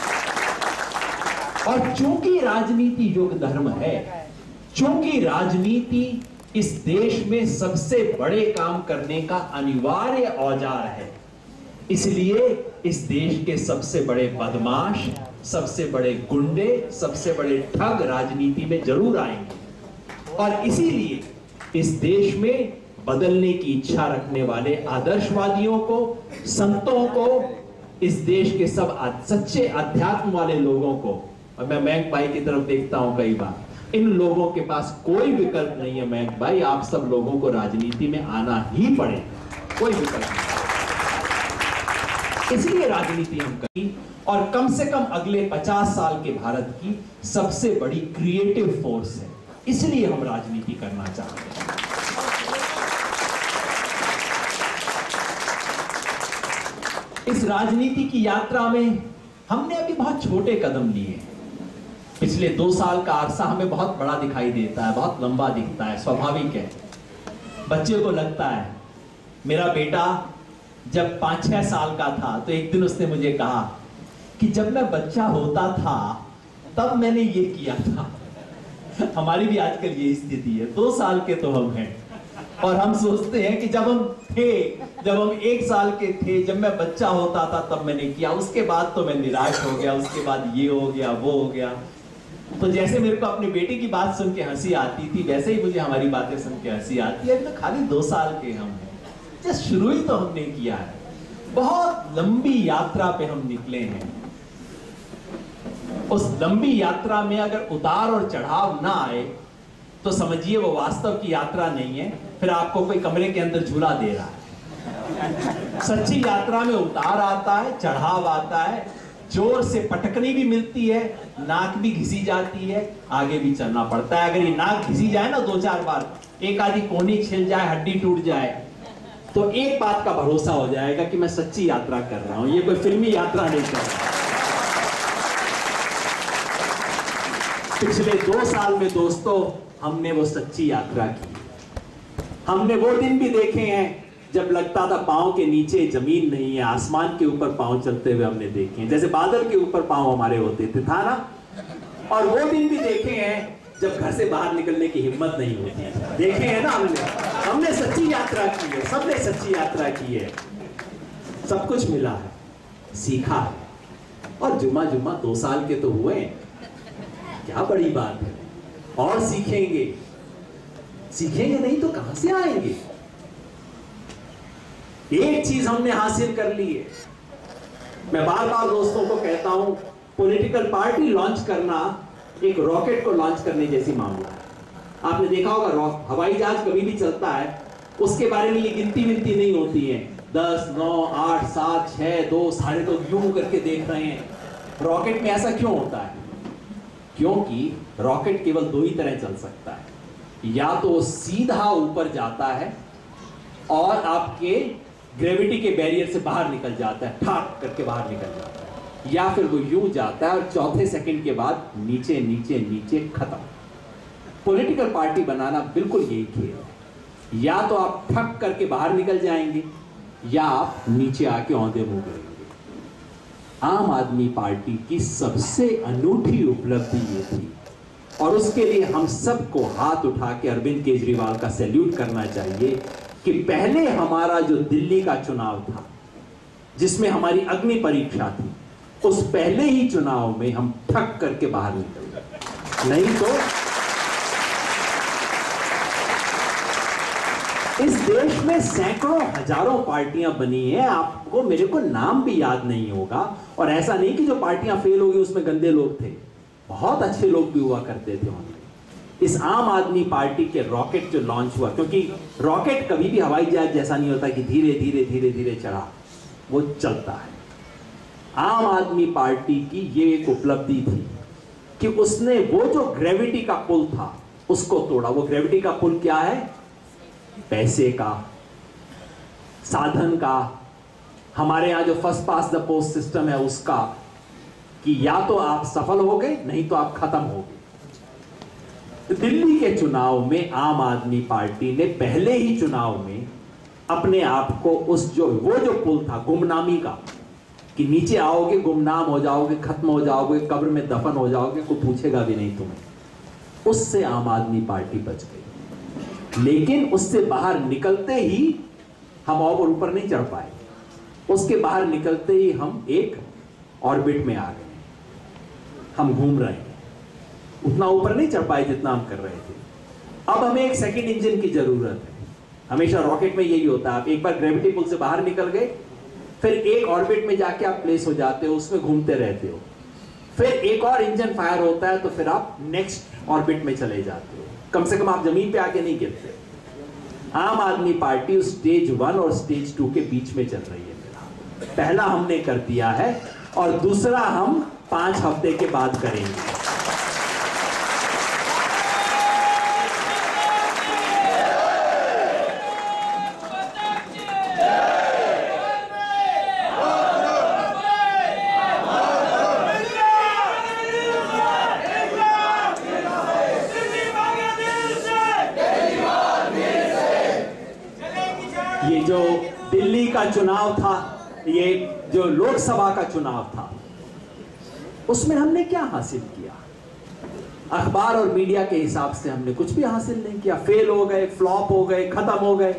और चूंकि राजनीति युग धर्म है, चूंकि राजनीति इस देश में सबसे बड़े काम करने का अनिवार्य औजार है, इसलिए इस देश के सबसे बड़े बदमाश, सबसे बड़े गुंडे, सबसे बड़े ठग राजनीति में जरूर आएंगे। और इसीलिए इस देश में बदलने की इच्छा रखने वाले आदर्शवादियों को, संतों को, इस देश के सब सच्चे अध्यात्म वाले लोगों को, और मैं मयंक भाई की तरफ देखता हूं कई बार, इन लोगों के पास कोई विकल्प नहीं है। मयंक भाई, आप सब लोगों को राजनीति में आना ही पड़े, कोई विकल्प नहीं। इसलिए राजनीति हम करें, और कम से कम अगले पचास साल के भारत की सबसे बड़ी क्रिएटिव फोर्स है, इसलिए हम राजनीति करना चाहते हैं। इस राजनीति की यात्रा में हमने अभी बहुत छोटे कदम लिए। पिछले दो साल का अरसा हमें बहुत बड़ा दिखाई देता है, बहुत लंबा दिखता है, स्वाभाविक है। बच्चे को लगता है, मेरा बेटा जब पांच छह साल का था तो एक दिन उसने मुझे कहा कि जब मैं बच्चा होता था तब मैंने ये किया था। हमारी भी आजकल ये स्थिति है, दो साल के तो हम हैं और हम सोचते हैं कि जब हम थे, जब हम एक साल के थे, जब मैं बच्चा होता था तब मैंने किया, उसके बाद तो मैं निराश हो गया, उसके बाद ये हो गया, वो हो गया। तो जैसे मेरे को अपने बेटे की बात सुन के हंसी आती थी, वैसे ही मुझे हमारी बातें सुन के हंसी आती है। तो खाली दो साल के हम हैं, जस्ट शुरू ही तो हमने किया है। बहुत लंबी यात्रा पे हम निकले हैं। उस लंबी यात्रा में अगर उतार और चढ़ाव ना आए तो समझिए वो वास्तव की यात्रा नहीं है, फिर आपको कोई कमरे के अंदर झूला दे रहा है। सच्ची यात्रा में उतार आता है, चढ़ाव आता है, जोर से पटकनी भी मिलती है, नाक भी घिसी जाती है, आगे भी चलना पड़ता है। अगर ये नाक घिसी जाए ना दो चार बार, एक आधी कोहनी छिल जाए, हड्डी टूट जाए, तो एक बात का भरोसा हो जाएगा कि मैं सच्ची यात्रा कर रहा हूं, ये कोई फिल्मी यात्रा नहीं कर रहा। पिछले दो साल में दोस्तों हमने वो सच्ची यात्रा की। हमने वो दिन भी देखे हैं जब लगता था पांव के नीचे जमीन नहीं है, आसमान के ऊपर पांव चलते हुए हमने देखे हैं, जैसे बादल के ऊपर पांव हमारे होते थे, था ना। और वो दिन भी देखे हैं जब घर से बाहर निकलने की हिम्मत नहीं होती है, देखे हैं ना हमने। हमने सच्ची यात्रा की है, सबने सच्ची यात्रा की है, सब कुछ मिला है, सीखा है। और जुम्मा जुम्मा दो साल के तो हुए, क्या बड़ी बात है। और सीखेंगे, सीखेंगे नहीं तो कहां से आएंगे। एक चीज हमने हासिल कर ली है। मैं बार बार दोस्तों को कहता हूं, पॉलिटिकल पार्टी लॉन्च करना एक रॉकेट को लॉन्च करने जैसी मामला है। आपने देखा होगा हवाई जहाज कभी भी चलता है, उसके बारे में ये गिनती विनती नहीं होती है, दस, नौ, आठ, सात, छह, दो, सारे तो यूं करके देख रहे हैं। रॉकेट में ऐसा क्यों होता है? क्योंकि रॉकेट केवल दो ही तरह चल सकता है, या तो वो सीधा ऊपर जाता है और आपके ग्रेविटी के बैरियर से बाहर निकल जाता है, ठाक करके बाहर निकल जाता है, या फिर वो यूं जाता है और चौथे सेकंड के बाद नीचे नीचे नीचे खत्म। पॉलिटिकल पार्टी बनाना बिल्कुल यही खेल है, या तो आप ठक करके बाहर निकल जाएंगे या आप नीचे आके औंधे मुंह करेंगे। आम आदमी पार्टी की सबसे अनूठी उपलब्धि ये थी, और उसके लिए हम सबको हाथ उठा के अरविंद केजरीवाल का सैल्यूट करना चाहिए कि पहले हमारा जो दिल्ली का चुनाव था, जिसमें हमारी अग्नि परीक्षा थी, उस पहले ही चुनाव में हम ठग करके बाहर निकल गए। नहीं तो इस देश में सैकड़ों हजारों पार्टियां बनी हैं, आपको मेरे को नाम भी याद नहीं होगा। और ऐसा नहीं कि जो पार्टियां फेल हो गई उसमें गंदे लोग थे, बहुत अच्छे लोग भी हुआ करते थे उनमें। इस आम आदमी पार्टी के रॉकेट जो लॉन्च हुआ, क्योंकि रॉकेट कभी भी हवाई जहाज जैसा नहीं होता कि धीरे धीरे धीरे धीरे चढ़ा, वो चलता है। आम आदमी पार्टी की ये एक उपलब्धि थी कि उसने वो जो ग्रेविटी का पुल था उसको तोड़ा। वो ग्रेविटी का पुल क्या है? पैसे का, साधन का, हमारे यहां जो first past the post system है उसका, कि या तो आप सफल हो गए नहीं तो आप खत्म हो गए। दिल्ली के चुनाव में आम आदमी पार्टी ने पहले ही चुनाव में अपने आप को उस जो वो जो पुल था गुमनामी का, कि नीचे आओगे गुमनाम हो जाओगे, खत्म हो जाओगे, कब्र में दफन हो जाओगे, कोई पूछेगा भी नहीं तुम्हें, उससे आम आदमी पार्टी बच गई। लेकिन उससे बाहर निकलते ही हम और ऊपर नहीं चढ़ पाए। उसके बाहर निकलते ही हम एक ऑर्बिट में आ गए, हम घूम रहे हैं, उतना ऊपर नहीं चढ़ पाए जितना हम कर रहे थे। अब हमें एक सेकंड इंजन की जरूरत है। हमेशा रॉकेट में यही होता है, आप एक बार ग्रेविटी पुल से बाहर निकल गए, फिर एक ऑर्बिट में जाके आप प्लेस हो जाते हो, उसमें घूमते रहते हो, फिर एक और इंजन फायर होता है तो फिर आप नेक्स्ट ऑर्बिट में चले जाते हो। कम से कम आप जमीन पे आके नहीं गिरते। आम आदमी पार्टी उस स्टेज वन और स्टेज टू के बीच में चल रही है। मेरा पहला हमने कर दिया है और दूसरा हम पांच हफ्ते के बाद करेंगे। ये जो दिल्ली का चुनाव था, ये जो लोकसभा का चुनाव था, उसमें हमने क्या हासिल किया? अखबार और मीडिया के हिसाब से हमने कुछ भी हासिल नहीं किया। फेल हो गए, फ्लॉप हो गए, खत्म हो गए।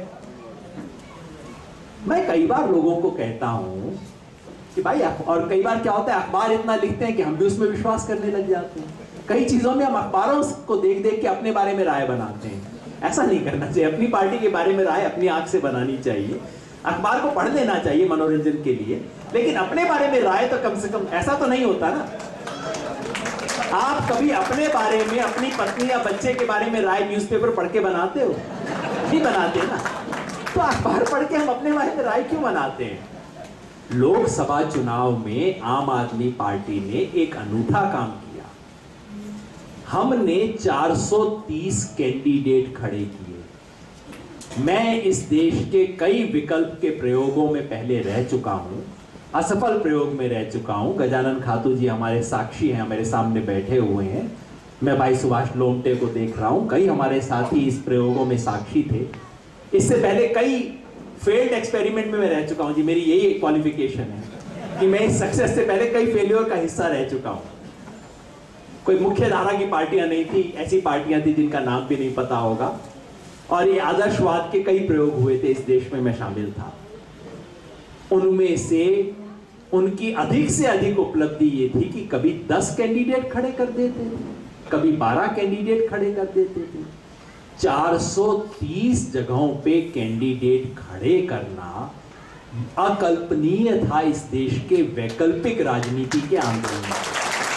मैं कई बार लोगों को कहता हूं कि भाई, और कई बार क्या होता है, अखबार इतना लिखते हैं कि हम भी उसमें विश्वास करने लग जाते हैं। कई चीजों में हम अखबारों को देख देख के अपने बारे में राय बनाते हैं। ऐसा नहीं करना चाहिए। अपनी पार्टी के बारे में राय अपनी आंख से बनानी चाहिए। अखबार को पढ़ लेना चाहिए मनोरंजन के लिए, लेकिन अपने बारे में राय तो कम से कम, ऐसा तो नहीं होता ना। आप कभी अपने बारे में, अपनी पत्नी या बच्चे के बारे में राय न्यूज़पेपर पढ़ के बनाते हो? नहीं बनाते ना। तो अखबार पढ़ के हम अपने बारे में राय क्यों बनाते हैं? लोकसभा चुनाव में आम आदमी पार्टी ने एक अनूठा काम किया। हमने चार सौ तीस कैंडिडेट खड़े किए। मैं इस देश के कई विकल्प के प्रयोगों में पहले रह चुका हूं, असफल प्रयोग में रह चुका हूं। गजानन खातू जी हमारे साक्षी हैं, हमारे सामने बैठे हुए हैं। मैं भाई सुभाष लोमटे को देख रहा हूं, कई हमारे साथी इस प्रयोगों में साक्षी थे। इससे पहले कई फेल्ड एक्सपेरिमेंट में मैं रह चुका हूं जी। मेरी यही क्वालिफिकेशन है कि मैं इस सक्सेस से पहले कई फेल्योर का हिस्सा रह चुका हूं। कोई मुख्य धारा की पार्टियां नहीं थी, ऐसी पार्टियां थी जिनका नाम भी नहीं पता होगा। और ये आदर्शवाद के कई प्रयोग हुए थे इस देश में, मैं शामिल था। उनमें से उनकी अधिक से अधिक उपलब्धि ये थी कि कभी दस कैंडिडेट खड़े कर देते थे, कभी बारह कैंडिडेट खड़े कर देते थे। चार सौ तीस जगहों पे कैंडिडेट खड़े करना अकल्पनीय था इस देश के वैकल्पिक राजनीति के आंदोलन में।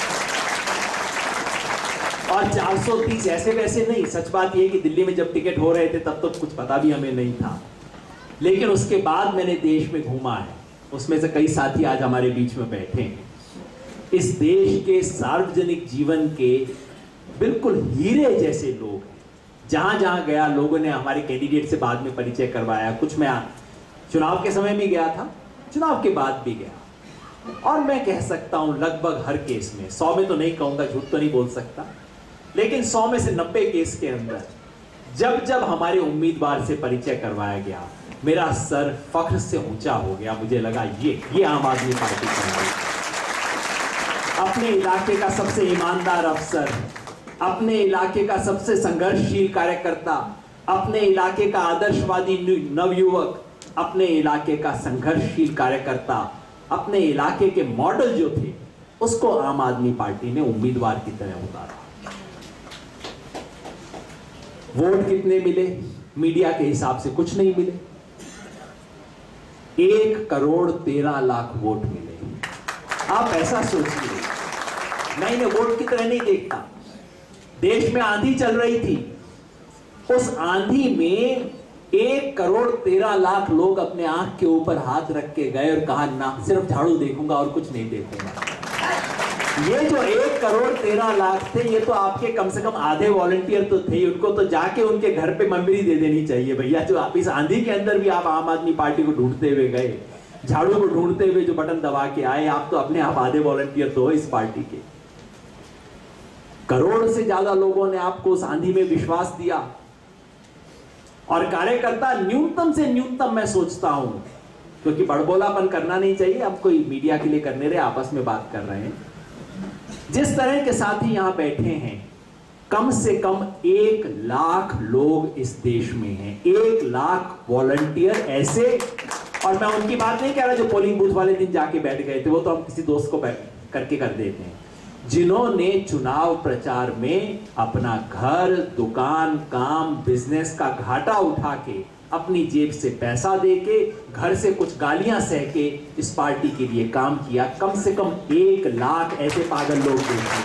और चार सौ तीस ऐसे वैसे नहीं। सच बात यह कि दिल्ली में जब टिकट हो रहे थे तब तो कुछ पता भी हमें नहीं था, लेकिन उसके बाद मैंने देश में घूमा है। उसमें से कई साथी आज हमारे बीच में बैठे हैं। इस देश के सार्वजनिक जीवन के बिल्कुल हीरे जैसे लोग हैं। जहां जहां गया लोगों ने हमारे कैंडिडेट से बाद में परिचय करवाया। कुछ मैं चुनाव के समय भी गया था, चुनाव के बाद भी गया। और मैं कह सकता हूं लगभग हर केस में, सौ में तो नहीं कहूंगा, झूठ तो नहीं बोल सकता, लेकिन सौ में से नब्बे केस के अंदर जब जब हमारे उम्मीदवार से परिचय करवाया गया, मेरा सर फख्र से ऊंचा हो गया। मुझे लगा ये ये आम आदमी पार्टी का, अपने इलाके का सबसे ईमानदार अफसर, अपने इलाके का सबसे संघर्षशील कार्यकर्ता, अपने इलाके का आदर्शवादी नवयुवक, अपने इलाके का संघर्षशील कार्यकर्ता, अपने इलाके के मॉडल जो थे उसको आम आदमी पार्टी ने उम्मीदवार की तरह उतारा। वोट कितने मिले? मीडिया के हिसाब से कुछ नहीं मिले। एक करोड़ तेरह लाख वोट मिले। आप ऐसा सोचिए, मैं इन्हें वोट की तरह नहीं देखता। देश में आंधी चल रही थी, उस आंधी में एक करोड़ तेरह लाख लोग अपने आंख के ऊपर हाथ रख के गए और कहा ना, सिर्फ झाड़ू देखूंगा और कुछ नहीं देखूंगा। ये जो एक करोड़ तेरह लाख थे, ये तो आपके कम से कम आधे वॉलंटियर तो थे। उनको तो जाके उनके घर पे ममरी दे देनी चाहिए भैया। जो आप इस आंधी के अंदर भी आप आम आदमी पार्टी को ढूंढते हुए गए, झाड़ू को ढूंढते हुए जो बटन दबा के आए, आप तो अपने आप आधे वॉलंटियर तो हो इस पार्टी के। करोड़ से ज्यादा लोगों ने आपको उस आंधी में विश्वास दिया। और कार्यकर्ता न्यूनतम से न्यूनतम, मैं सोचता हूं, क्योंकि बड़बोलापन करना नहीं चाहिए, अब कोई मीडिया के लिए करने रहे, आपस में बात कर रहे हैं। जिस तरह के साथी यहां बैठे हैं, कम से कम एक लाख लोग इस देश में हैं। एक लाख वॉलंटियर ऐसे, और मैं उनकी बात नहीं कह रहा जो पोलिंग बूथ वाले दिन जाके बैठ गए थे, वो तो हम किसी दोस्त को करके कर देते हैं। जिन्होंने चुनाव प्रचार में अपना घर, दुकान, काम, बिजनेस का घाटा उठा के, अपनी जेब से पैसा देके, घर से कुछ गालियां सह के इस पार्टी के लिए काम किया, कम से कम एक लाख ऐसे पागल लोग देखे।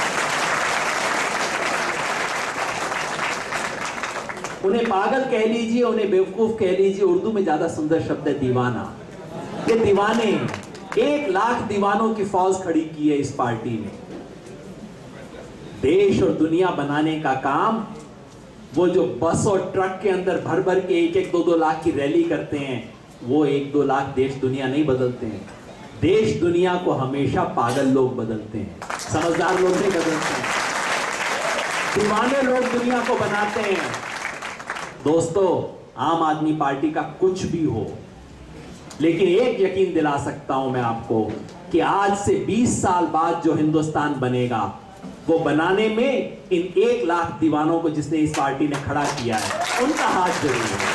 उन्हें पागल कह लीजिए, उन्हें बेवकूफ कह लीजिए, उर्दू में ज्यादा सुंदर शब्द है दीवाना। ये दीवाने, एक लाख दीवानों की फौज खड़ी की है इस पार्टी ने। देश और दुनिया बनाने का काम वो जो बस और ट्रक के अंदर भर भर के एक एक दो दो लाख की रैली करते हैं, वो एक दो लाख देश दुनिया नहीं बदलते हैं। देश दुनिया को हमेशा पागल लोग बदलते हैं, समझदार लोग नहीं बदलते हैं। दीवाने लोग दुनिया को बनाते हैं। दोस्तों, आम आदमी पार्टी का कुछ भी हो, लेकिन एक यकीन दिला सकता हूं मैं आपको कि आज से बीस साल बाद जो हिंदुस्तान बनेगा, वो बनाने में इन एक लाख दीवानों को जिसने इस पार्टी ने खड़ा किया है, उनका हाथ जरूर है।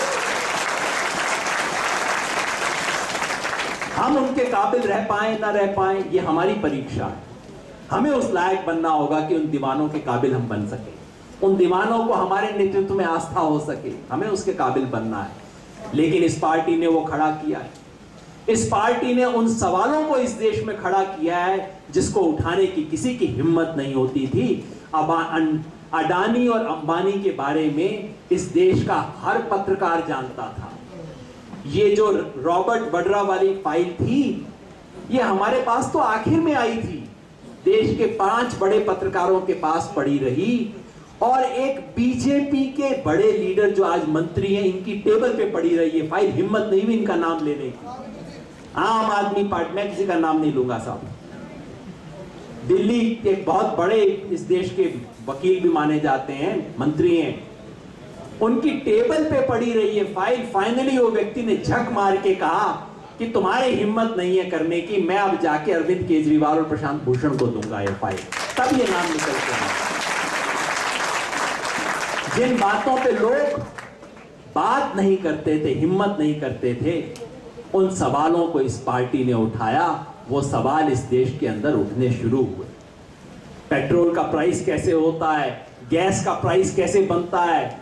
हम उनके काबिल रह पाए ना रह पाए, ये हमारी परीक्षा है। हमें उस लायक बनना होगा कि उन दीवानों के काबिल हम बन सके, उन दीवानों को हमारे नेतृत्व में आस्था हो सके, हमें उसके काबिल बनना है। लेकिन इस पार्टी ने वो खड़ा किया है। इस पार्टी ने उन सवालों को इस देश में खड़ा किया है जिसको उठाने की किसी की हिम्मत नहीं होती थी। अडानी और अंबानी के बारे में इस देश का हर पत्रकार जानता था। ये जो रॉबर्ट वड्रा वाली फाइल थी, ये हमारे पास तो आखिर में आई थी, देश के पांच बड़े पत्रकारों के पास पड़ी रही, और एक बीजेपी के बड़े लीडर जो आज मंत्री हैं, इनकी टेबल पे पड़ी रही है फाइल। हिम्मत नहीं हुई इनका नाम लेने की। आम आदमी पार्टी, मैं किसी का नाम नहीं लूंगा साहब, दिल्ली के बहुत बड़े इस देश के वकील भी माने जाते हैं, मंत्री हैं, उनकी टेबल पे पड़ी रही है फाइल। फाइनली वो व्यक्ति ने झक मार के कहा कि तुम्हारी हिम्मत नहीं है करने की, मैं अब जाके अरविंद केजरीवाल और प्रशांत भूषण को दूंगा ये फाइल। तब ये नाम निकलते हैं। जिन बातों पे लोग बात नहीं करते थे, हिम्मत नहीं करते थे, उन सवालों को इस पार्टी ने उठाया। वो सवाल इस देश के अंदर उठने शुरू हुए। पेट्रोल का प्राइस कैसे होता है, गैस का प्राइस कैसे बनता है।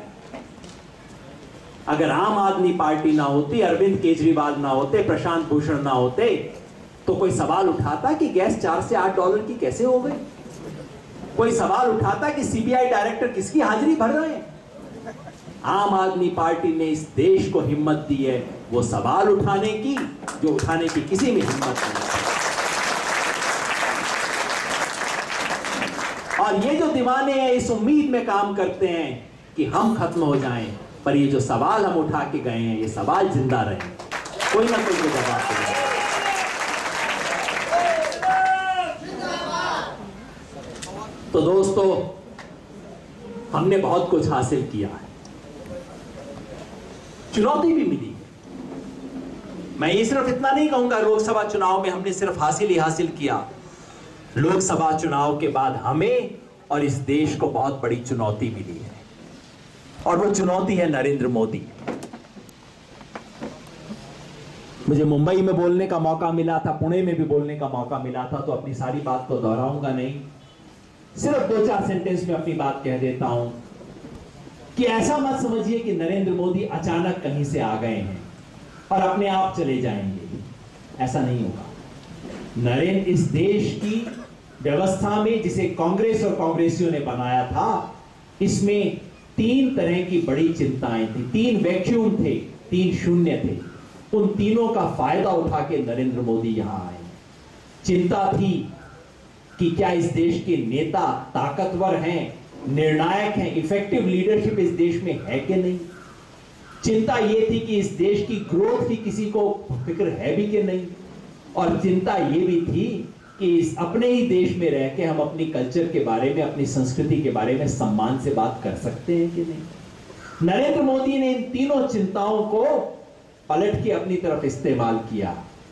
अगर आम आदमी पार्टी ना होती, अरविंद केजरीवाल ना होते, प्रशांत भूषण ना होते, तो कोई सवाल उठाता कि गैस चार से आठ डॉलर की कैसे हो गई? कोई सवाल उठाता कि सीबीआई डायरेक्टर किसकी हाजिरी भर रहे हैं? आम आदमी पार्टी ने इस देश को हिम्मत दी है वो सवाल उठाने की, जो उठाने की किसी में हिम्मत नहीं। और ये जो दीवाने हैं इस उम्मीद में काम करते हैं कि हम खत्म हो जाएं, पर ये जो सवाल हम उठा के गए हैं, ये सवाल जिंदा रहे, कोई ना कोई जवाब देगा। तो दोस्तों, हमने बहुत कुछ हासिल किया है, चुनौती भी मिली। मैं ये सिर्फ इतना नहीं कहूंगा लोकसभा चुनाव में हमने सिर्फ हासिल ही हासिल किया। लोकसभा चुनाव के बाद हमें और इस देश को बहुत बड़ी चुनौती मिली है, और वो चुनौती है नरेंद्र मोदी। मुझे मुंबई में बोलने का मौका मिला था, पुणे में भी बोलने का मौका मिला था, तो अपनी सारी बात तो दोहराऊंगा नहीं, सिर्फ दो चार सेंटेंस में अपनी बात कह देता हूं कि ऐसा मत समझिए कि नरेंद्र मोदी अचानक कहीं से आ गए हैं और अपने आप चले जाएंगे। ऐसा नहीं होगा। नरेंद्र इस देश की व्यवस्था में, जिसे कांग्रेस और कांग्रेसियों ने बनाया था, इसमें तीन तरह की बड़ी चिंताएं थी, तीन वैक्यूम थे, तीन शून्य थे। उन तीनों का फायदा उठा के नरेंद्र मोदी यहां आए। चिंता थी कि क्या इस देश के नेता ताकतवर हैं, निर्णायक हैं, इफेक्टिव लीडरशिप इस देश में है कि नहीं। चिंता यह थी कि इस देश की ग्रोथ की किसी को फिक्र है भी कि नहीं। और चिंता यह भी थी कि इस अपने ही देश में रह के हम अपनी कल्चर के बारे में, अपनी संस्कृति के बारे में सम्मान से बात कर सकते हैं कि नहीं। नरेंद्र मोदी ने इन तीनों चिंताओं को पलट के अपनी तरफ इस्तेमाल किया।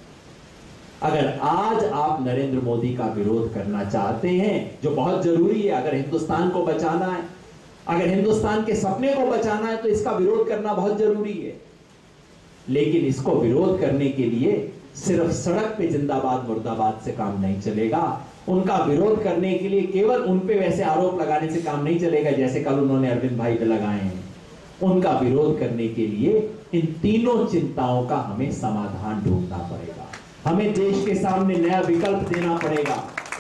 अगर आज आप नरेंद्र मोदी का विरोध करना चाहते हैं, जो बहुत जरूरी है, अगर हिंदुस्तान को बचाना है, अगर हिंदुस्तान के सपने को बचाना है, तो इसका विरोध करना बहुत जरूरी है। लेकिन इसको विरोध करने के लिए सिर्फ सड़क पे जिंदाबाद मुर्दाबाद से काम नहीं चलेगा। उनका विरोध करने के लिए केवल उन पे वैसे आरोप लगाने से काम नहीं चलेगा जैसे कल उन्होंने अरविंद भाई पे लगाए हैं। उनका विरोध करने के लिए इन तीनों चिंताओं का हमें समाधान ढूंढना पड़ेगा। हमें देश के सामने नया विकल्प देना पड़ेगा।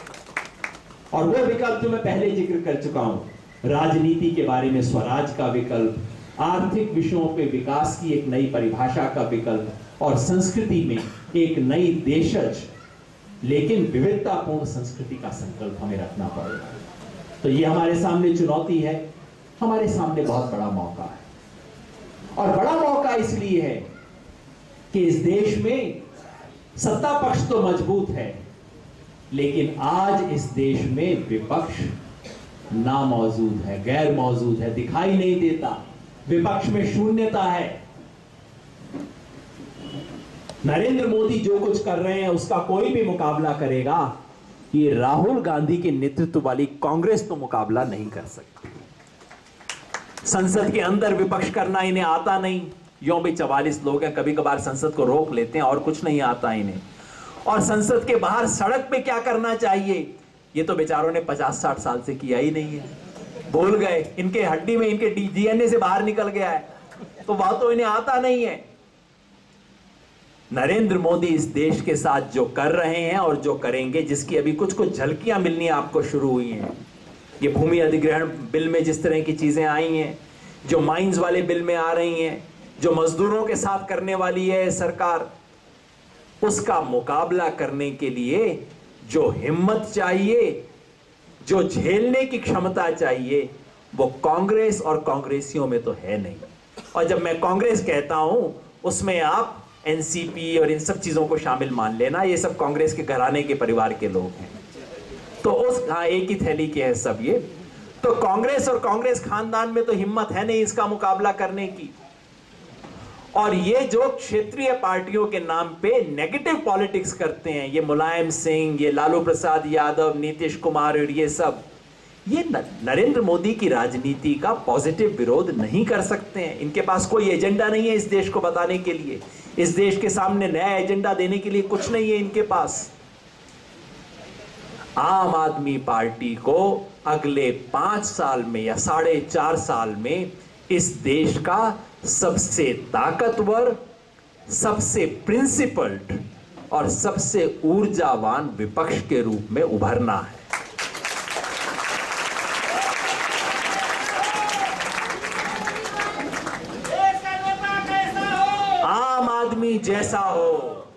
और वो विकल्प जो मैं पहले जिक्र कर चुका हूं, राजनीति के बारे में स्वराज का विकल्प, आर्थिक विषयों पे विकास की एक नई परिभाषा का विकल्प, और संस्कृति में एक नई देशज लेकिन विविधतापूर्ण संस्कृति का संकल्प हमें रखना पड़ेगा। तो ये हमारे सामने चुनौती है, हमारे सामने बहुत बड़ा मौका है। और बड़ा मौका इसलिए है कि इस देश में सत्ता पक्ष तो मजबूत है, लेकिन आज इस देश में विपक्ष ना मौजूद है, गैर मौजूद है, दिखाई नहीं देता। विपक्ष में शून्यता है। नरेंद्र मोदी जो कुछ कर रहे हैं उसका कोई भी मुकाबला करेगा, ये राहुल गांधी के नेतृत्व वाली कांग्रेस तो मुकाबला नहीं कर सकती। संसद के अंदर विपक्ष करना इन्हें आता नहीं। यों भी चवालीस लोग हैं, कभी कभार संसद को रोक लेते हैं और कुछ नहीं आता इन्हें। और संसद के बाहर सड़क पे क्या करना चाहिए, ये तो बेचारों ने पचास साठ साल से किया ही नहीं है, भूल गए। इनके हड्डी में, इनके डीएनए से बाहर निकल गया है, तो वह तो इन्हें आता नहीं है। नरेंद्र मोदी इस देश के साथ जो कर रहे हैं और जो करेंगे, जिसकी अभी कुछ कुछ झलकियां मिलनी आपको शुरू हुई हैं। ये भूमि अधिग्रहण बिल में जिस तरह की चीजें आई हैं, जो माइंस वाले बिल में आ रही हैं, जो मजदूरों के साथ करने वाली है सरकार, उसका मुकाबला करने के लिए जो हिम्मत चाहिए, जो झेलने की क्षमता चाहिए, वो कांग्रेस और कांग्रेसियों में तो है नहीं। और जब मैं कांग्रेस कहता हूं, उसमें आप एनसीपी और इन सब चीजों को शामिल मान लेना। ये सब कांग्रेस के घराने के परिवार के लोग हैं, तो उस हाँ एक ही थैली के हैं सब ये। तो कांग्रेस और कांग्रेस खानदान में तो हिम्मत है नहीं इसका मुकाबला करने की। और ये जो क्षेत्रीय पार्टियों के नाम पे नेगेटिव पॉलिटिक्स करते हैं, ये मुलायम सिंह, ये लालू प्रसाद यादव, नीतीश कुमार और ये सब, ये नरेंद्र मोदी की राजनीति का पॉजिटिव विरोध नहीं कर सकते हैं। इनके पास कोई एजेंडा नहीं है इस देश को बताने के लिए, इस देश के सामने नया एजेंडा देने के लिए कुछ नहीं है इनके पास। आम आदमी पार्टी को अगले पांच साल में या साढ़े चार साल में इस देश का सबसे ताकतवर, सबसे प्रिंसिपल्ड और सबसे ऊर्जावान विपक्ष के रूप में उभरना है। आम आदमी जैसा हो।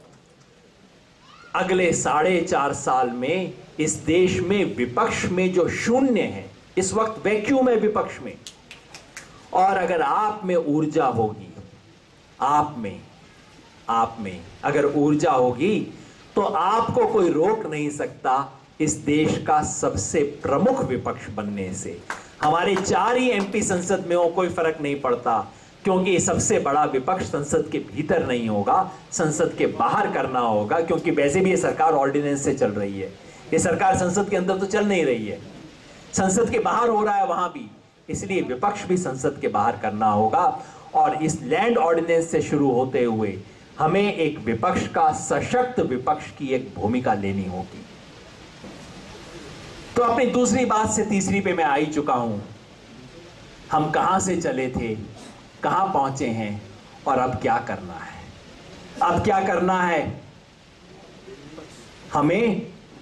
अगले साढ़े चार साल में इस देश में विपक्ष में जो शून्य है, इस वक्त वैक्यूम है विपक्ष में, और अगर आप में ऊर्जा होगी, आप में आप में अगर ऊर्जा होगी, तो आपको कोई रोक नहीं सकता इस देश का सबसे प्रमुख विपक्ष बनने से। हमारे चार ही एमपी संसद में हो, कोई फर्क नहीं पड़ता, क्योंकि सबसे बड़ा विपक्ष संसद के भीतर नहीं होगा, संसद के बाहर करना होगा। क्योंकि वैसे भी ये सरकार ऑर्डिनेंस से चल रही है, ये सरकार संसद के अंदर तो चल नहीं रही है, संसद के बाहर हो रहा है वहां भी। इसलिए विपक्ष भी संसद के बाहर करना होगा। और इस लैंड ऑर्डिनेंस से शुरू होते हुए हमें एक विपक्ष का, सशक्त विपक्ष की एक भूमिका लेनी होगी। तो अपनी दूसरी बात से तीसरी पे मैं आ ही चुका हूं। हम कहां से चले थे, कहां पहुंचे हैं और अब क्या करना है। अब क्या करना है, हमें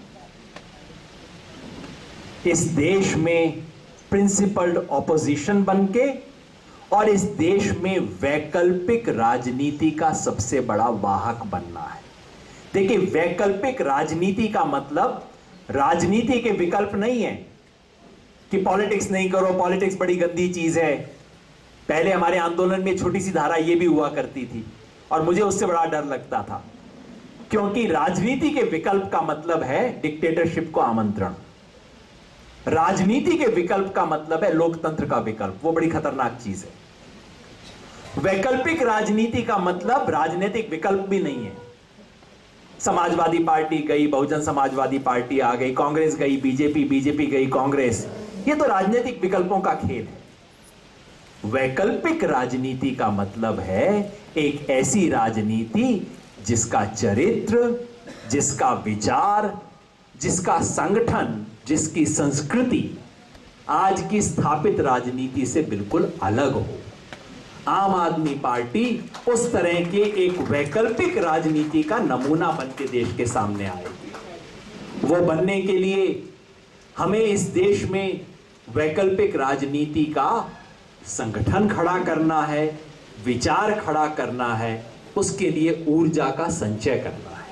इस देश में प्रिंसिपल्ड ऑपोजिशन बनके और इस देश में वैकल्पिक राजनीति का सबसे बड़ा वाहक बनना है। देखिए, वैकल्पिक राजनीति का मतलब राजनीति के विकल्प नहीं है कि पॉलिटिक्स नहीं करो, पॉलिटिक्स बड़ी गंदी चीज है। पहले हमारे आंदोलन में छोटी सी धारा यह भी हुआ करती थी और मुझे उससे बड़ा डर लगता था, क्योंकि राजनीति के विकल्प का मतलब है डिक्टेटरशिप को आमंत्रण। राजनीति के विकल्प का मतलब है लोकतंत्र का विकल्प, वो बड़ी खतरनाक चीज है। वैकल्पिक राजनीति का मतलब राजनीतिक विकल्प भी नहीं है। समाजवादी पार्टी गई, बहुजन समाजवादी पार्टी आ गई, कांग्रेस गई, बीजेपी, बीजेपी गई, कांग्रेस, ये तो राजनीतिक विकल्पों का खेल है। वैकल्पिक राजनीति का मतलब है एक ऐसी राजनीति जिसका चरित्र, जिसका विचार, जिसका संगठन, जिसकी संस्कृति आज की स्थापित राजनीति से बिल्कुल अलग हो। आम आदमी पार्टी उस तरह के एक वैकल्पिक राजनीति का नमूना बन के देश के सामने आएगी। वो बनने के लिए हमें इस देश में वैकल्पिक राजनीति का संगठन खड़ा करना है, विचार खड़ा करना है, उसके लिए ऊर्जा का संचय करना है।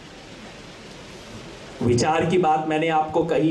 विचार की बात मैंने आपको कही।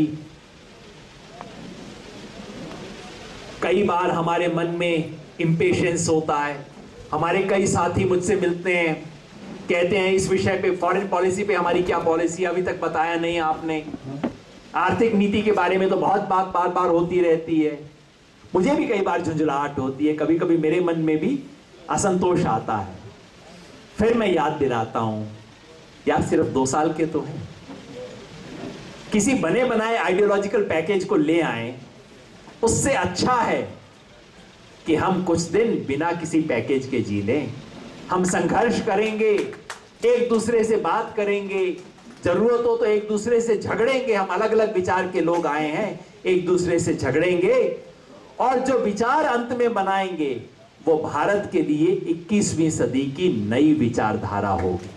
कई बार हमारे मन में इंपेशेंस होता है। हमारे कई साथी मुझसे मिलते हैं, कहते हैं इस विषय पे, फॉरेन पॉलिसी पे हमारी क्या पॉलिसी, अभी तक बताया नहीं आपने। आर्थिक नीति के बारे में तो बहुत बात बार बार होती रहती है। मुझे भी कई बार झुंझलाहट होती है, कभी कभी मेरे मन में भी असंतोष आता है। फिर मैं याद दिलाता हूं, यार सिर्फ दो साल के तो हैं। किसी बने बनाए आइडियोलॉजिकल पैकेज को ले आए, उससे अच्छा है कि हम कुछ दिन बिना किसी पैकेज के जी लें। हम संघर्ष करेंगे, एक दूसरे से बात करेंगे, जरूरत हो तो एक दूसरे से झगड़ेंगे। हम अलग अलग विचार के लोग आए हैं, एक दूसरे से झगड़ेंगे और जो विचार अंत में बनाएंगे वो भारत के लिए इक्कीसवीं सदी की नई विचारधारा होगी।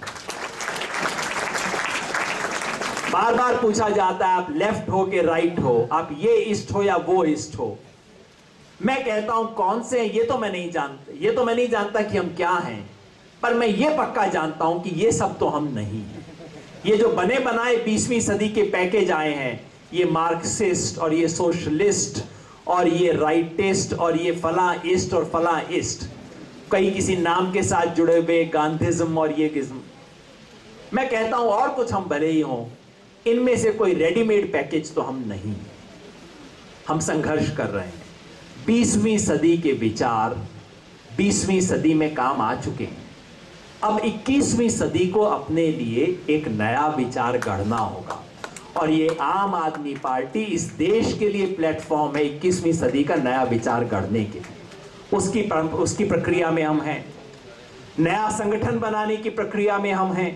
बार बार पूछा जाता है आप लेफ्ट हो के राइट हो, आप ये ईस्ट हो या वो ईस्ट हो। मैं कहता हूं कौन से हैं ये तो मैं नहीं जानता, ये तो मैं नहीं जानता कि हम क्या हैं, पर मैं ये पक्का जानता हूं कि ये सब तो हम नहीं हैं। ये जो बने बनाए बीसवीं सदी के पैकेज आए हैं, ये मार्क्सिस्ट और ये सोशलिस्ट और ये राइटिस्ट और ये फला ईस्ट और फला ईस्ट, कई किसी नाम के साथ जुड़े हुए गांधीज्म और ये किस्म, मैं कहता हूं और कुछ हम भले ही हों, इनमें से कोई रेडीमेड पैकेज तो हम नहीं। हम संघर्ष कर रहे हैं। बीसवीं सदी के विचार बीसवीं सदी में काम आ चुके हैं। अब इक्कीसवीं सदी को अपने लिए एक नया विचार गढ़ना होगा और ये आम आदमी पार्टी इस देश के लिए प्लेटफॉर्म है इक्कीसवीं सदी का नया विचार गढ़ने के लिए। उसकी उसकी प्रक्रिया में हम हैं, नया संगठन बनाने की प्रक्रिया में हम हैं।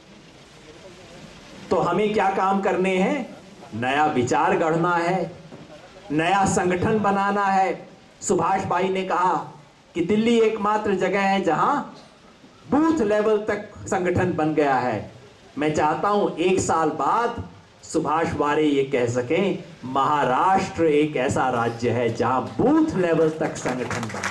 तो हमें क्या काम करने हैं? नया विचार गढ़ना है, नया संगठन बनाना है। सुभाष भाई ने कहा कि दिल्ली एकमात्र जगह है जहां बूथ लेवल तक संगठन बन गया है। मैं चाहता हूं एक साल बाद सुभाष वारे ये कह सकें, महाराष्ट्र एक ऐसा राज्य है जहां बूथ लेवल तक संगठन बन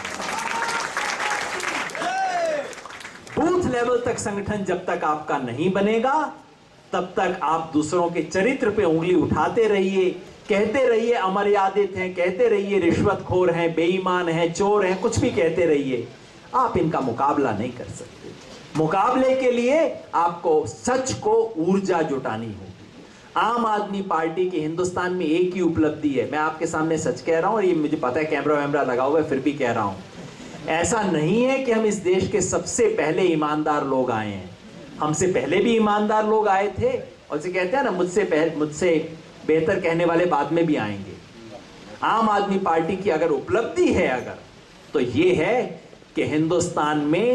गया। बूथ लेवल तक संगठन जब तक आपका नहीं बनेगा, तब तक आप दूसरों के चरित्र पे उंगली उठाते रहिए, कहते रहिए अमर्यादित हैं, कहते रहिए रिश्वतखोर हैं, बेईमान हैं, चोर हैं, कुछ भी कहते रहिए। आप इनका मुकाबला नहीं कर सकते। मुकाबले के लिए आपको सच को ऊर्जा जुटानी होगी। आम आदमी पार्टी की हिंदुस्तान में एक ही उपलब्धि है, मैं आपके सामने सच कह रहा हूं और ये मुझे पता है कैमरा वैमरा लगा हुआ है, फिर भी कह रहा हूं। ऐसा नहीं है कि हम इस देश के सबसे पहले ईमानदार लोग आए हैं। हमसे पहले भी ईमानदार लोग आए थे और जो कहते हैं ना, मुझसे पहले मुझसे बेहतर कहने वाले बाद में भी आएंगे। आम आदमी पार्टी की अगर उपलब्धि है अगर, तो ये है कि हिंदुस्तान में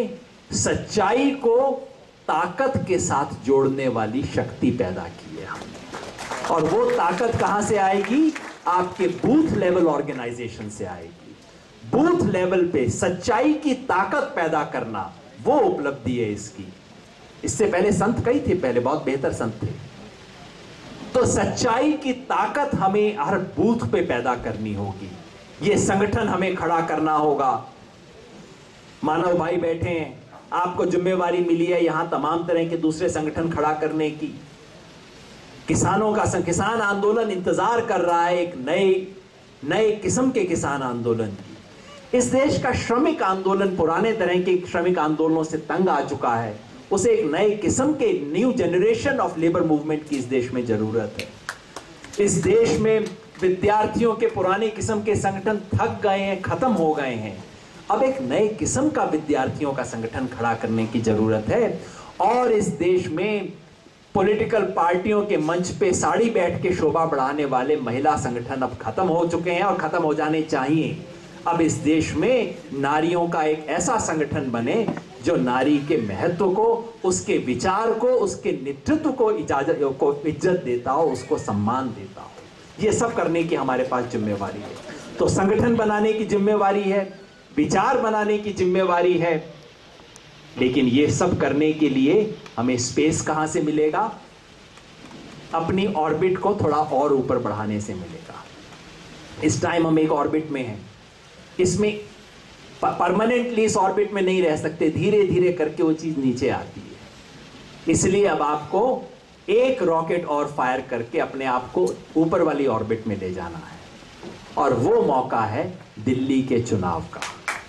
सच्चाई को ताकत के साथ जोड़ने वाली शक्ति पैदा की है हमने। और वो ताकत कहां से आएगी? आपके बूथ लेवल ऑर्गेनाइजेशन से आएगी। बूथ लेवल पे सच्चाई की ताकत पैदा करना वो उपलब्धि है इसकी। इससे पहले संत कई थे, पहले बहुत बेहतर संत थे। तो सच्चाई की ताकत हमें हर बूथ पे पैदा करनी होगी। ये संगठन हमें खड़ा करना होगा। मानव भाई बैठे हैं, आपको जिम्मेवारी मिली है यहां तमाम तरह के दूसरे संगठन खड़ा करने की। किसानों का किसान आंदोलन इंतजार कर रहा है एक नए नए किस्म के किसान आंदोलन की। इस देश का श्रमिक आंदोलन पुराने तरह के श्रमिक आंदोलनों से तंग आ चुका है। उसे एक नए किस्म के new generation of labour movement की इस देश में जरूरत है। इस देश में विद्यार्थियों के पुराने किस्म के संगठन थक गए हैं, खत्म हो गए हैं। अब एक नए किस्म का विद्यार्थियों का संगठन खड़ा करने की जरूरत है। और इस देश में पॉलिटिकल पार्टियों के मंच पे साड़ी बैठ के शोभा बढ़ाने वाले महिला संगठन अब खत्म हो चुके हैं और खत्म हो जाने चाहिए। अब इस देश में नारियों का एक ऐसा संगठन बने जो नारी के महत्व को, उसके विचार को, उसके नेतृत्व को इजाजत को इज्जत देता हो, उसको सम्मान देता हो। ये सब करने की हमारे पास जिम्मेवारी है। तो संगठन बनाने की जिम्मेवारी है, विचार बनाने की जिम्मेवारी है, लेकिन ये सब करने के लिए हमें स्पेस कहां से मिलेगा? अपनी ऑर्बिट को थोड़ा और ऊपर बढ़ाने से मिलेगा। इस टाइम हम एक ऑर्बिट में हैं, इसमें परमानेंटली इस ऑर्बिट में नहीं रह सकते, धीरे धीरे करके वो चीज नीचे आती है। इसलिए अब आपको एक रॉकेट और फायर करके अपने आप को ऊपर वाली ऑर्बिट में ले जाना है, और वो मौका है दिल्ली के चुनाव का।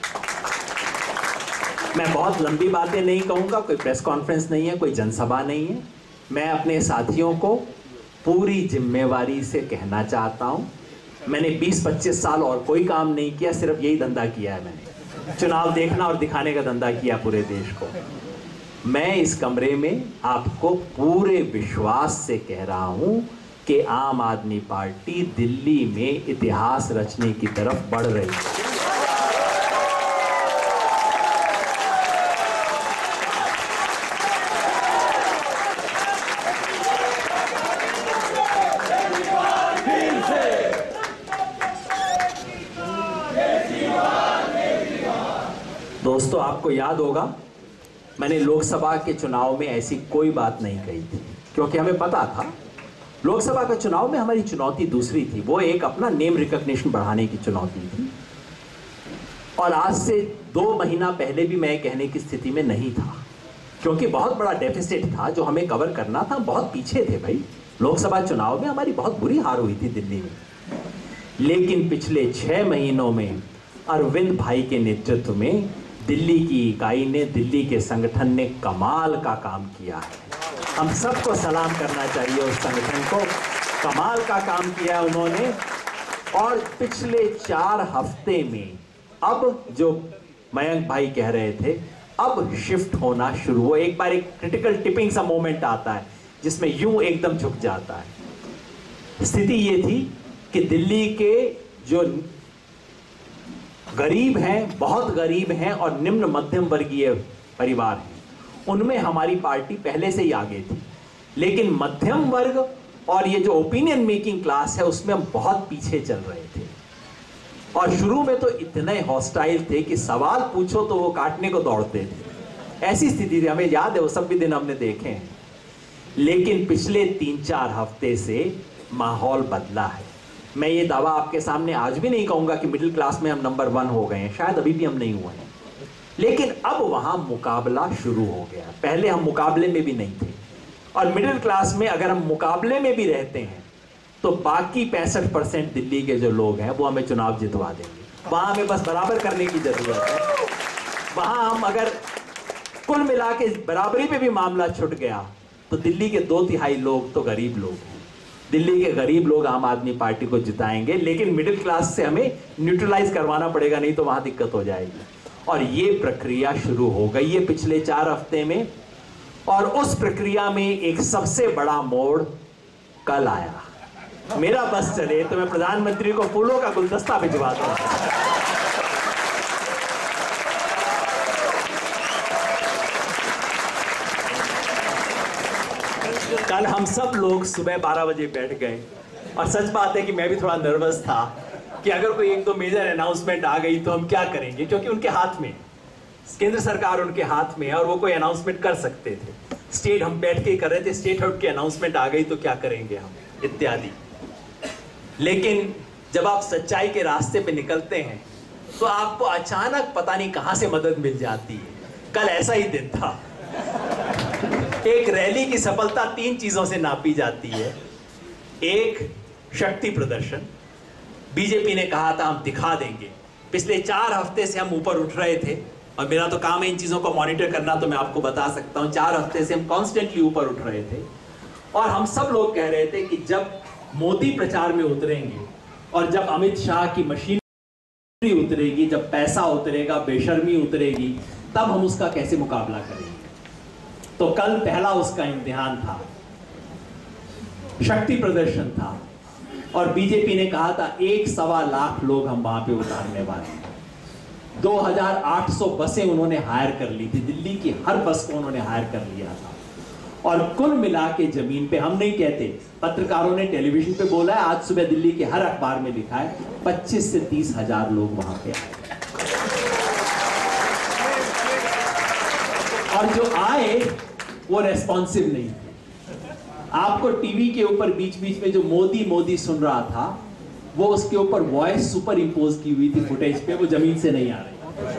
मैं बहुत लंबी बातें नहीं कहूंगा, कोई प्रेस कॉन्फ्रेंस नहीं है, कोई जनसभा नहीं है। मैं अपने साथियों को पूरी जिम्मेवारी से कहना चाहता हूं, मैंने बीस पच्चीस साल और कोई काम नहीं किया, सिर्फ यही धंधा किया है मैंने, चुनाव देखना और दिखाने का धंधा किया पूरे देश को। मैं इस कमरे में आपको पूरे विश्वास से कह रहा हूं कि आम आदमी पार्टी दिल्ली में इतिहास रचने की तरफ बढ़ रही है। दोस्तों, आपको याद होगा मैंने लोकसभा के चुनाव में ऐसी कोई बात नहीं कही थी, क्योंकि हमें पता था लोकसभा के चुनाव में हमारी चुनौती दूसरी थी। वो एक अपना नेम रिकॉग्निशन बढ़ाने की चुनौती थी। और आज से दो महीना पहले भी मैं कहने की स्थिति में नहीं था, क्योंकि बहुत बड़ा डेफिसिट था जो हमें कवर करना था। बहुत पीछे थे भाई। लोकसभा चुनाव में हमारी बहुत बुरी हार हुई थी दिल्ली में। लेकिन पिछले छह महीनों में अरविंद भाई के नेतृत्व में दिल्ली की इकाई ने, दिल्ली के संगठन ने कमाल का काम किया है। हम सबको सलाम करना चाहिए उस संगठन को। कमाल का काम किया है उन्होंने। और पिछले चार हफ्ते में अब जो मयंक भाई कह रहे थे, अब शिफ्ट होना शुरू हो। एक बार एक क्रिटिकल टिपिंग सा मोमेंट आता है जिसमें यूं एकदम झुक जाता है। स्थिति ये थी कि दिल्ली के जो गरीब हैं, बहुत गरीब हैं और निम्न मध्यम वर्गीय परिवार हैं, उनमें हमारी पार्टी पहले से ही आगे थी। लेकिन मध्यम वर्ग और ये जो ओपिनियन मेकिंग क्लास है, उसमें हम बहुत पीछे चल रहे थे। और शुरू में तो इतने हॉस्टाइल थे कि सवाल पूछो तो वो काटने को दौड़ते थे। ऐसी स्थिति थी, हमें याद है, वो सब भी दिन हमने देखे हैं। लेकिन पिछले तीन चार हफ्ते से माहौल बदला है। मैं ये दावा आपके सामने आज भी नहीं कहूंगा कि मिडिल क्लास में हम नंबर वन हो गए हैं, शायद अभी भी हम नहीं हुए हैं। लेकिन अब वहां मुकाबला शुरू हो गया। पहले हम मुकाबले में भी नहीं थे। और मिडिल क्लास में अगर हम मुकाबले में भी रहते हैं तो बाकी पैंसठ परसेंट दिल्ली के जो लोग हैं वो हमें चुनाव जितवा देंगे। वहां हमें बस बराबर करने की जरूरत है। वहां हम अगर कुल मिला के बराबरी पे भी मामला छुट गया तो दिल्ली के दो तिहाई लोग तो गरीब लोग हैं। दिल्ली के गरीब लोग आम आदमी पार्टी को जिताएंगे। लेकिन मिडिल क्लास से हमें न्यूट्रलाइज करवाना पड़ेगा, नहीं तो वहां दिक्कत हो जाएगी। और ये प्रक्रिया शुरू हो गई है पिछले चार हफ्ते में। और उस प्रक्रिया में एक सबसे बड़ा मोड़ कल आया। मेरा बस चले तो मैं प्रधानमंत्री को फूलों का गुलदस्ता भिजवाता हूं। कल हम सब लोग सुबह बारह बजे बैठ गए और सच बात है कि मैं भी थोड़ा नर्वस था कि अगर कोई एक दो मेजर अनाउंसमेंट आ गई तो हम क्या करेंगे, क्योंकि उनके हाथ में, केंद्र सरकार उनके हाथ में है और वो कोई अनाउंसमेंट कर सकते थे। स्टेट हम बैठ के कर रहे थे, स्टेट आउट की अनाउंसमेंट आ गई तो क्या करेंगे हम, इत्यादि। लेकिन जब आप सच्चाई के रास्ते पे निकलते हैं तो आपको अचानक पता नहीं कहां से मदद मिल जाती है। कल ऐसा ही दिन था। एक रैली की सफलता तीन चीजों से नापी जाती है। एक, शक्ति प्रदर्शन। बीजेपी ने कहा था हम दिखा देंगे। पिछले चार हफ्ते से हम ऊपर उठ रहे थे और मेरा तो काम है इन चीजों को मॉनिटर करना, तो मैं आपको बता सकता हूं चार हफ्ते से हम कॉन्स्टेंटली ऊपर उठ रहे थे और हम सब लोग कह रहे थे कि जब मोदी प्रचार में उतरेंगे और जब अमित शाह की मशीन उतरेगी, जब पैसा उतरेगा, बेशर्मी उतरेगी, तब हम उसका कैसे मुकाबला करेंगे। तो कल पहला उसका इम्तिहान था, शक्ति प्रदर्शन था और बीजेपी ने कहा था एक सवा लाख लोग हम वहां पे उतारने वाले हैं। दो हज़ार आठ सौ बसें उन्होंने हायर कर ली थी, दिल्ली की हर बस को उन्होंने हायर कर लिया था और कुल मिला के जमीन पे, हम नहीं कहते, पत्रकारों ने टेलीविजन पे बोला है, आज सुबह दिल्ली के हर अखबार में लिखा है, पच्चीस से तीस हजार लोग वहां पे आए और जो आए वो रेस्पॉन्सिव नहीं थे। आपको टीवी के ऊपर बीच बीच में जो मोदी मोदी सुन रहा था वो उसके ऊपर वॉइस सुपर इंपोज की हुई थी फुटेज पे, वो जमीन से नहीं आ रही।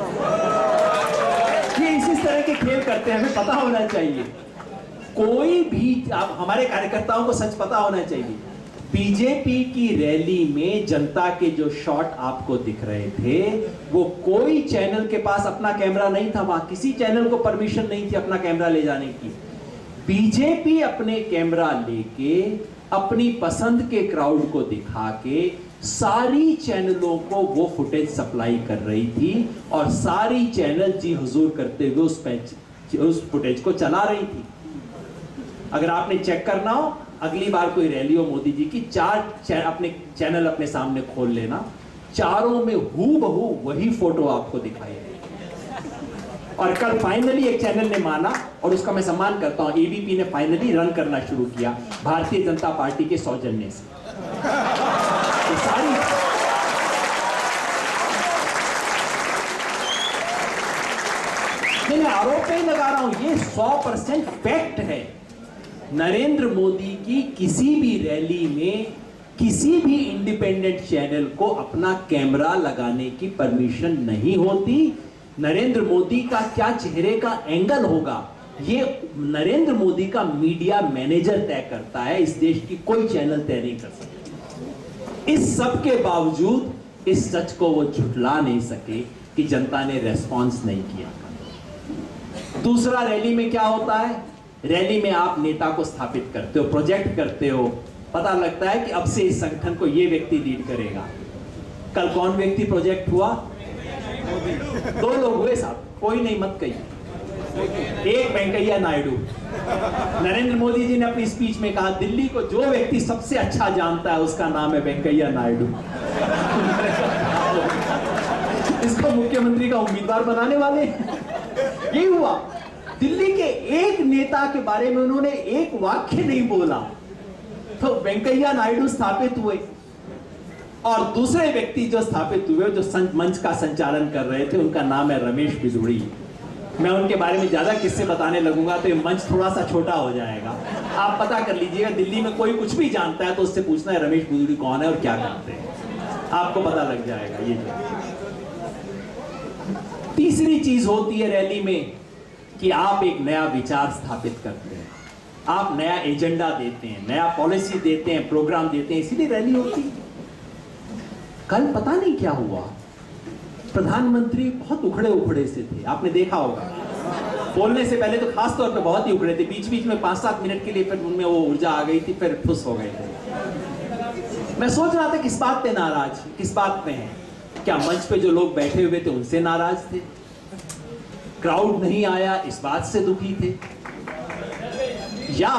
ये इसी तरह के खेल करते हैं, हमें पता होना चाहिए। कोई भी, आप हमारे कार्यकर्ताओं को सच पता होना चाहिए। बीजेपी की रैली में जनता के जो शॉट आपको दिख रहे थे वो कोई चैनल के पास अपना कैमरा नहीं था, वहां किसी चैनल को परमिशन नहीं थी अपना कैमरा ले जाने की। बीजेपी अपने कैमरा लेके अपनी पसंद के क्राउड को दिखा के सारी चैनलों को वो फुटेज सप्लाई कर रही थी और सारी चैनल जी हुजूर करते हुए उस, उस फुटेज को चला रही थी। अगर आपने चेक करना हो, अगली बार कोई रैली हो मोदी जी की, चार चै, अपने चैनल अपने सामने खोल लेना, चारों में हूबहू वही फोटो आपको दिखाई देगी। और कल फाइनली एक चैनल ने माना और उसका मैं सम्मान करता हूं, एबीपी ने फाइनली रन करना शुरू किया भारतीय जनता पार्टी के सौजन्य से। तो सारी मैं आरोप नहीं लगा रहा हूं, ये सौ परसेंट फैक्ट है। नरेंद्र मोदी की किसी भी रैली में किसी भी इंडिपेंडेंट चैनल को अपना कैमरा लगाने की परमिशन नहीं होती। नरेंद्र मोदी का क्या चेहरे का एंगल होगा ये नरेंद्र मोदी का मीडिया मैनेजर तय करता है, इस देश की कोई चैनल तय नहीं कर सकता। इस सब के बावजूद इस सच को वो झुठला नहीं सके कि जनता ने रेस्पॉन्स नहीं किया। दूसरा, रैली में क्या होता है, रैली में आप नेता को स्थापित करते हो, प्रोजेक्ट करते हो, पता लगता है कि अब से इस संगठन को ये व्यक्ति लीड करेगा। कल कौन व्यक्ति प्रोजेक्ट हुआ? दो लोग हुए साहब, कोई नहीं मत कहिए। एक वेंकैया नायडू। नरेंद्र मोदी जी ने अपनी स्पीच में कहा दिल्ली को जो व्यक्ति सबसे अच्छा जानता है उसका नाम है वेंकैया नायडू। इसको मुख्यमंत्री का उम्मीदवार बनाने वाले। यही हुआ, दिल्ली के एक नेता के बारे में उन्होंने एक वाक्य नहीं बोला तो वेंकैया नायडू स्थापित हुए। और दूसरे व्यक्ति जो स्थापित हुए, जो मंच का संचालन कर रहे थे, उनका नाम है रमेश बिदुड़ी। मैं उनके बारे में ज्यादा किस्से बताने लगूंगा तो ये मंच थोड़ा सा छोटा हो जाएगा। आप पता कर लीजिएगा, दिल्ली में कोई कुछ भी जानता है तो उससे पूछना है रमेश बिदुड़ी कौन है और क्या करते हैं, आपको पता लग जाएगा। ये तीसरी चीज होती है रैली में कि आप एक नया विचार स्थापित करते हैं, आप नया एजेंडा देते हैं, नया पॉलिसी देते हैं, प्रोग्राम देते हैं, इसीलिए रैली होती है। कल पता नहीं क्या हुआ, प्रधानमंत्री बहुत उखड़े उखड़े से थे, आपने देखा होगा। बोलने से पहले तो खास तौर पे बहुत ही उखड़े थे, बीच बीच में पांच सात मिनट के लिए फिर उनमें वो ऊर्जा आ गई थी, फिर ठुस हो गए थे। मैं सोच रहा था किस बात पे नाराज, किस बात पे हैं? क्या मंच पे जो लोग बैठे हुए थे उनसे नाराज थे? क्राउड नहीं आया इस बात से दुखी थे? या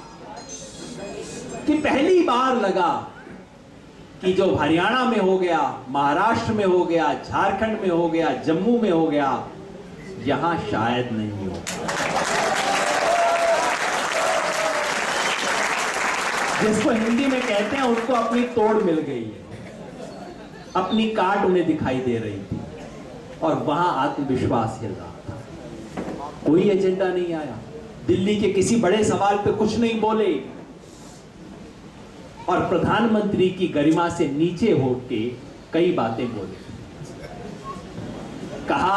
कि पहली बार लगा कि जो हरियाणा में हो गया, महाराष्ट्र में हो गया, झारखंड में हो गया, जम्मू में हो गया, यहां शायद नहीं हो। जिसको हिंदी में कहते हैं उनको अपनी तोड़ मिल गई है, अपनी काट उन्हें दिखाई दे रही थी और वहां आत्मविश्वास हिल रहा था। कोई एजेंडा नहीं आया, दिल्ली के किसी बड़े सवाल पे कुछ नहीं बोले और प्रधानमंत्री की गरिमा से नीचे होके कई बातें बोले। कहा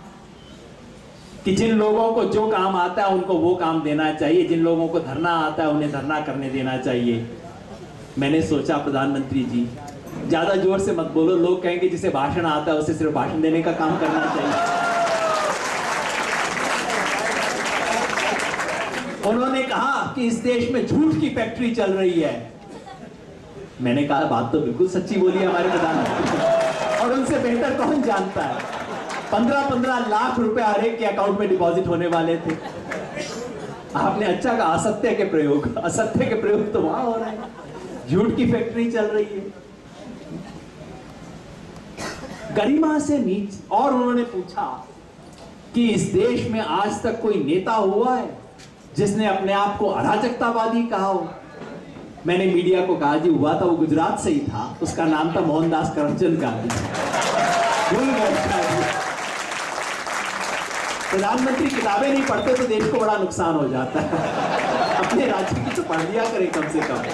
कि जिन लोगों को जो काम आता है उनको वो काम देना चाहिए, जिन लोगों को धरना आता है उन्हें धरना करने देना चाहिए। मैंने सोचा प्रधानमंत्री जी ज्यादा जोर से मत बोलो, लोग कहेंगे जिसे भाषण आता है उसे सिर्फ भाषण देने का काम करना चाहिए। उन्होंने कहा कि इस देश में झूठ की फैक्ट्री चल रही है। मैंने कहा बात तो बिल्कुल सच्ची बोली है हमारे प्रधानमंत्री, और उनसे बेहतर कौन जानता है। पंद्रह पंद्रह लाख रुपए हर एक के अकाउंट में डिपॉजिट होने वाले थे। आपने अच्छा कहा, असत्य के प्रयोग, असत्य के प्रयोग तो वहां हो रहे हैं, झूठ की फैक्ट्री चल रही है, गरिमा से नीचे। और उन्होंने पूछा कि इस देश में आज तक कोई नेता हुआ है जिसने अपने आप को अराजकतावादी कहा हो। मैंने मीडिया को कहा जी हुआ था, वो गुजरात से ही था, उसका नाम था मोहनदास करमचंद गांधी। भूल गए। प्रधानमंत्री किताबें नहीं पढ़ते तो देश को बड़ा नुकसान हो जाता है, अपने राज्य की तो पढ़ लिया करें कम से कम।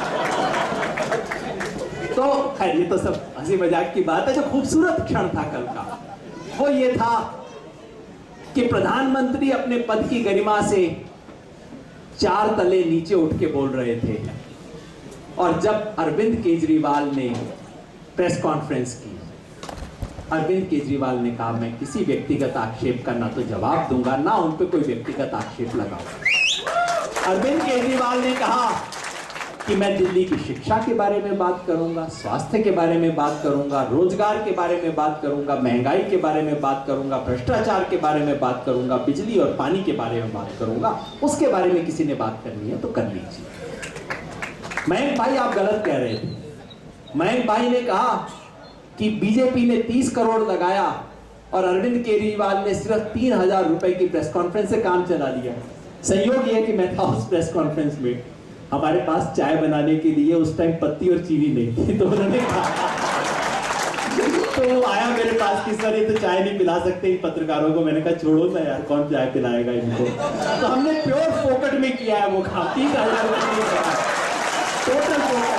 तो खैर ये तो सब हंसी मजाक की बात है। जो खूबसूरत क्षण था कल का वो ये था कि प्रधानमंत्री अपने पद की गरिमा से चार तले नीचे उठ के बोल रहे थे, और जब अरविंद केजरीवाल ने प्रेस कॉन्फ्रेंस की, अरविंद केजरीवाल ने कहा मैं किसी व्यक्तिगत आक्षेप का ना तो जवाब दूंगा ना उन पे कोई व्यक्तिगत आक्षेप लगाऊंगा। अरविंद केजरीवाल ने कहा कि मैं दिल्ली की शिक्षा के बारे में बात करूंगा, स्वास्थ्य के बारे में बात करूंगा, रोजगार के बारे में बात करूंगा, महंगाई के बारे में बात करूंगा, भ्रष्टाचार के बारे में बात करूंगा, बिजली और पानी के बारे में बात करूंगा। उसके बारे में किसी ने बात करनी है तो कर लीजिए। मयंक भाई आप गलत कह रहे थे। मयंक भाई ने कहा कि बीजेपी ने तीस करोड़ लगाया और अरविंद केजरीवाल ने सिर्फ तीन हजार रुपए की प्रेस कॉन्फ्रेंस से काम चला लिया। संयोग यह कि मैं था उस प्रेस कॉन्फ्रेंस में, हमारे पास चाय बनाने के लिए उस टाइम पत्ती और चीनी नहीं थी, तो उन्होंने कहा तो वो आया मेरे पास कि सर ये तो चाय नहीं पिला सकते इन पत्रकारों को। मैंने कहा छोड़ो ना यार, कौन चाय पिलाएगा इनको। तो हमने प्योर फोकट में किया है वो काम, तीस हजार रुपए टोटल फोकट।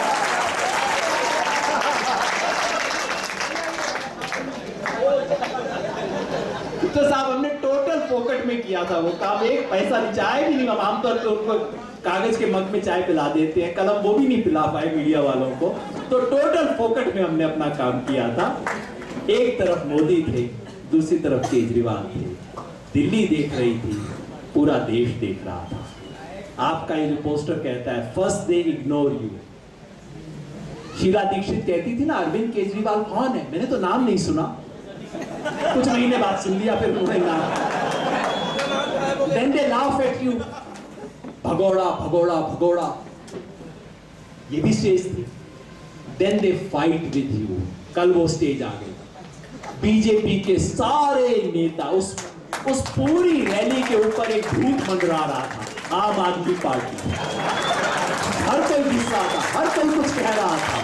तो साहब हमने टोटल फोकट में किया था वो काम, एक पैसा नहीं, चाय भी नहीं। हम आमतौर पर उनको कागज के मग में चाय पिला देते हैं, कलम वो भी नहीं पिला पाए मीडिया वालों को। तो टोटल फोकट में हमने अपना काम किया था। एक तरफ मोदी थे, दूसरी तरफ केजरीवाल थे। दिल्ली देख रही थी, पूरा देश देख रहा था। आपका ये जो पोस्टर कहता है first they ignore you. Sheila Dikshit कहती थी ना अरविंद केजरीवाल कौन है, मैंने तो नाम नहीं सुना। कुछ महीने बाद सुन लिया, फिर उन्होंने नाम। Then they laugh at you, भगोड़ा भगोड़ा भगोड़ा, ये भी स्टेज थी। Then they fight with you, कल वो स्टेज आ गई। बीजेपी के सारे नेता, उस उस पूरी रैली के ऊपर एक भूत मंडरा रहा था, आम आदमी पार्टी। हर कोई गुस्सा था, हर कोई कुछ कह रहा था।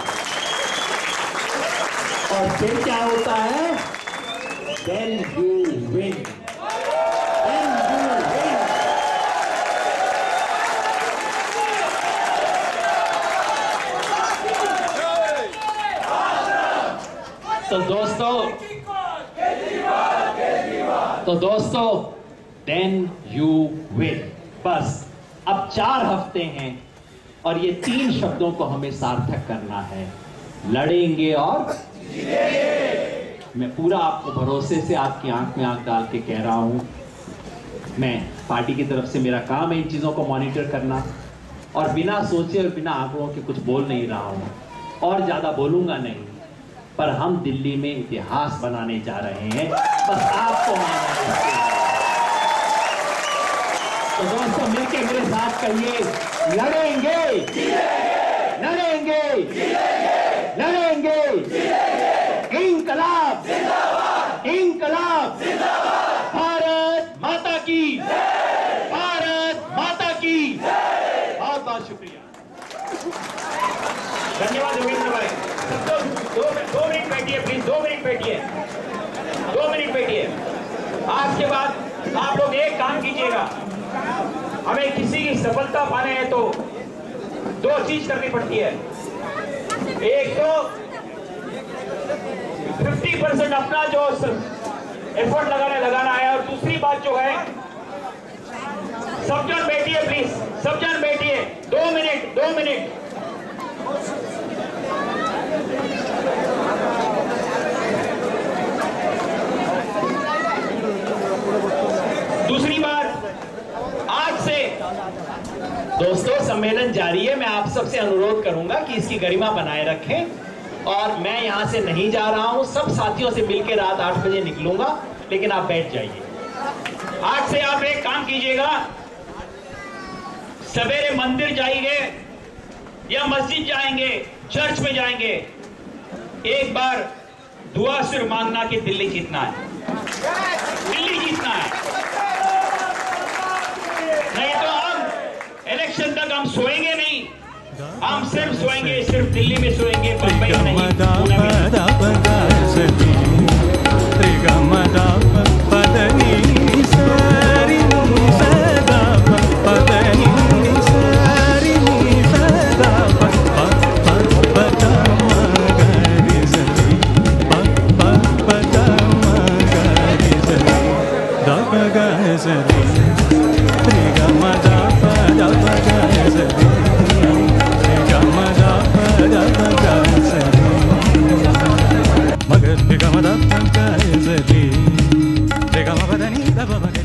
और फिर क्या होता है? Then you win. Then you win. तो दोस्तों तो दोस्तों then you win. बस अब चार हफ्ते हैं और ये तीन शब्दों को हमें सार्थक करना है, लड़ेंगे और मैं पूरा आपको भरोसे से आपकी आंख में आंख डाल के कह रहा हूं, मैं पार्टी की तरफ से मेरा काम है इन चीजों को मॉनिटर करना, और बिना सोचे और बिना आंकड़ों के कुछ बोल नहीं रहा हूं और ज्यादा बोलूंगा नहीं। पर हम दिल्ली में इतिहास बनाने जा रहे हैं, बस आपको मानना है। तो दोस्तों मिलके मेरे साथ कहिए, लड़ेंगे लड़ेंगे लड़ेंगे, इंकलाब इंकलाब, भारत माता की, भारत माता की। बहुत बहुत शुक्रिया। धन्यवाद योगेंद्र भाई। सब लोग दो दो मिनट बैठिए प्लीज, दो मिनट बैठिए, दो मिनट बैठिए। आज के बाद आप लोग एक काम कीजिएगा, हमें किसी की सफलता पाने है तो दो चीज करनी पड़ती है। एक तो पचास परसेंट अपना जो एफर्ट लगाने लगाना है, और दूसरी बात जो है, सब जन बैठिए प्लीज, सब जन बैठिए, दो मिनट दो मिनट। दूसरी बात, आज से दोस्तों सम्मेलन जारी है। मैं आप सबसे अनुरोध करूंगा कि इसकी गरिमा बनाए रखें, और मैं यहां से नहीं जा रहा हूं, सब साथियों से मिलकर रात आठ बजे निकलूंगा, लेकिन आप बैठ जाइए। आज से आप एक काम कीजिएगा, सवेरे मंदिर जाइए या मस्जिद जाएंगे, चर्च में जाएंगे, एक बार दुआ सिर्फ मांगना कि दिल्ली जीतना है, दिल्ली जीतना है। नहीं तो हम इलेक्शन तक हम सोएंगे नहीं, हम सिर्फ सोएंगे, सिर्फ दिल्ली में सोएंगे, बम्बई नहीं, पुणे में। Mother, pick up my dog, I'm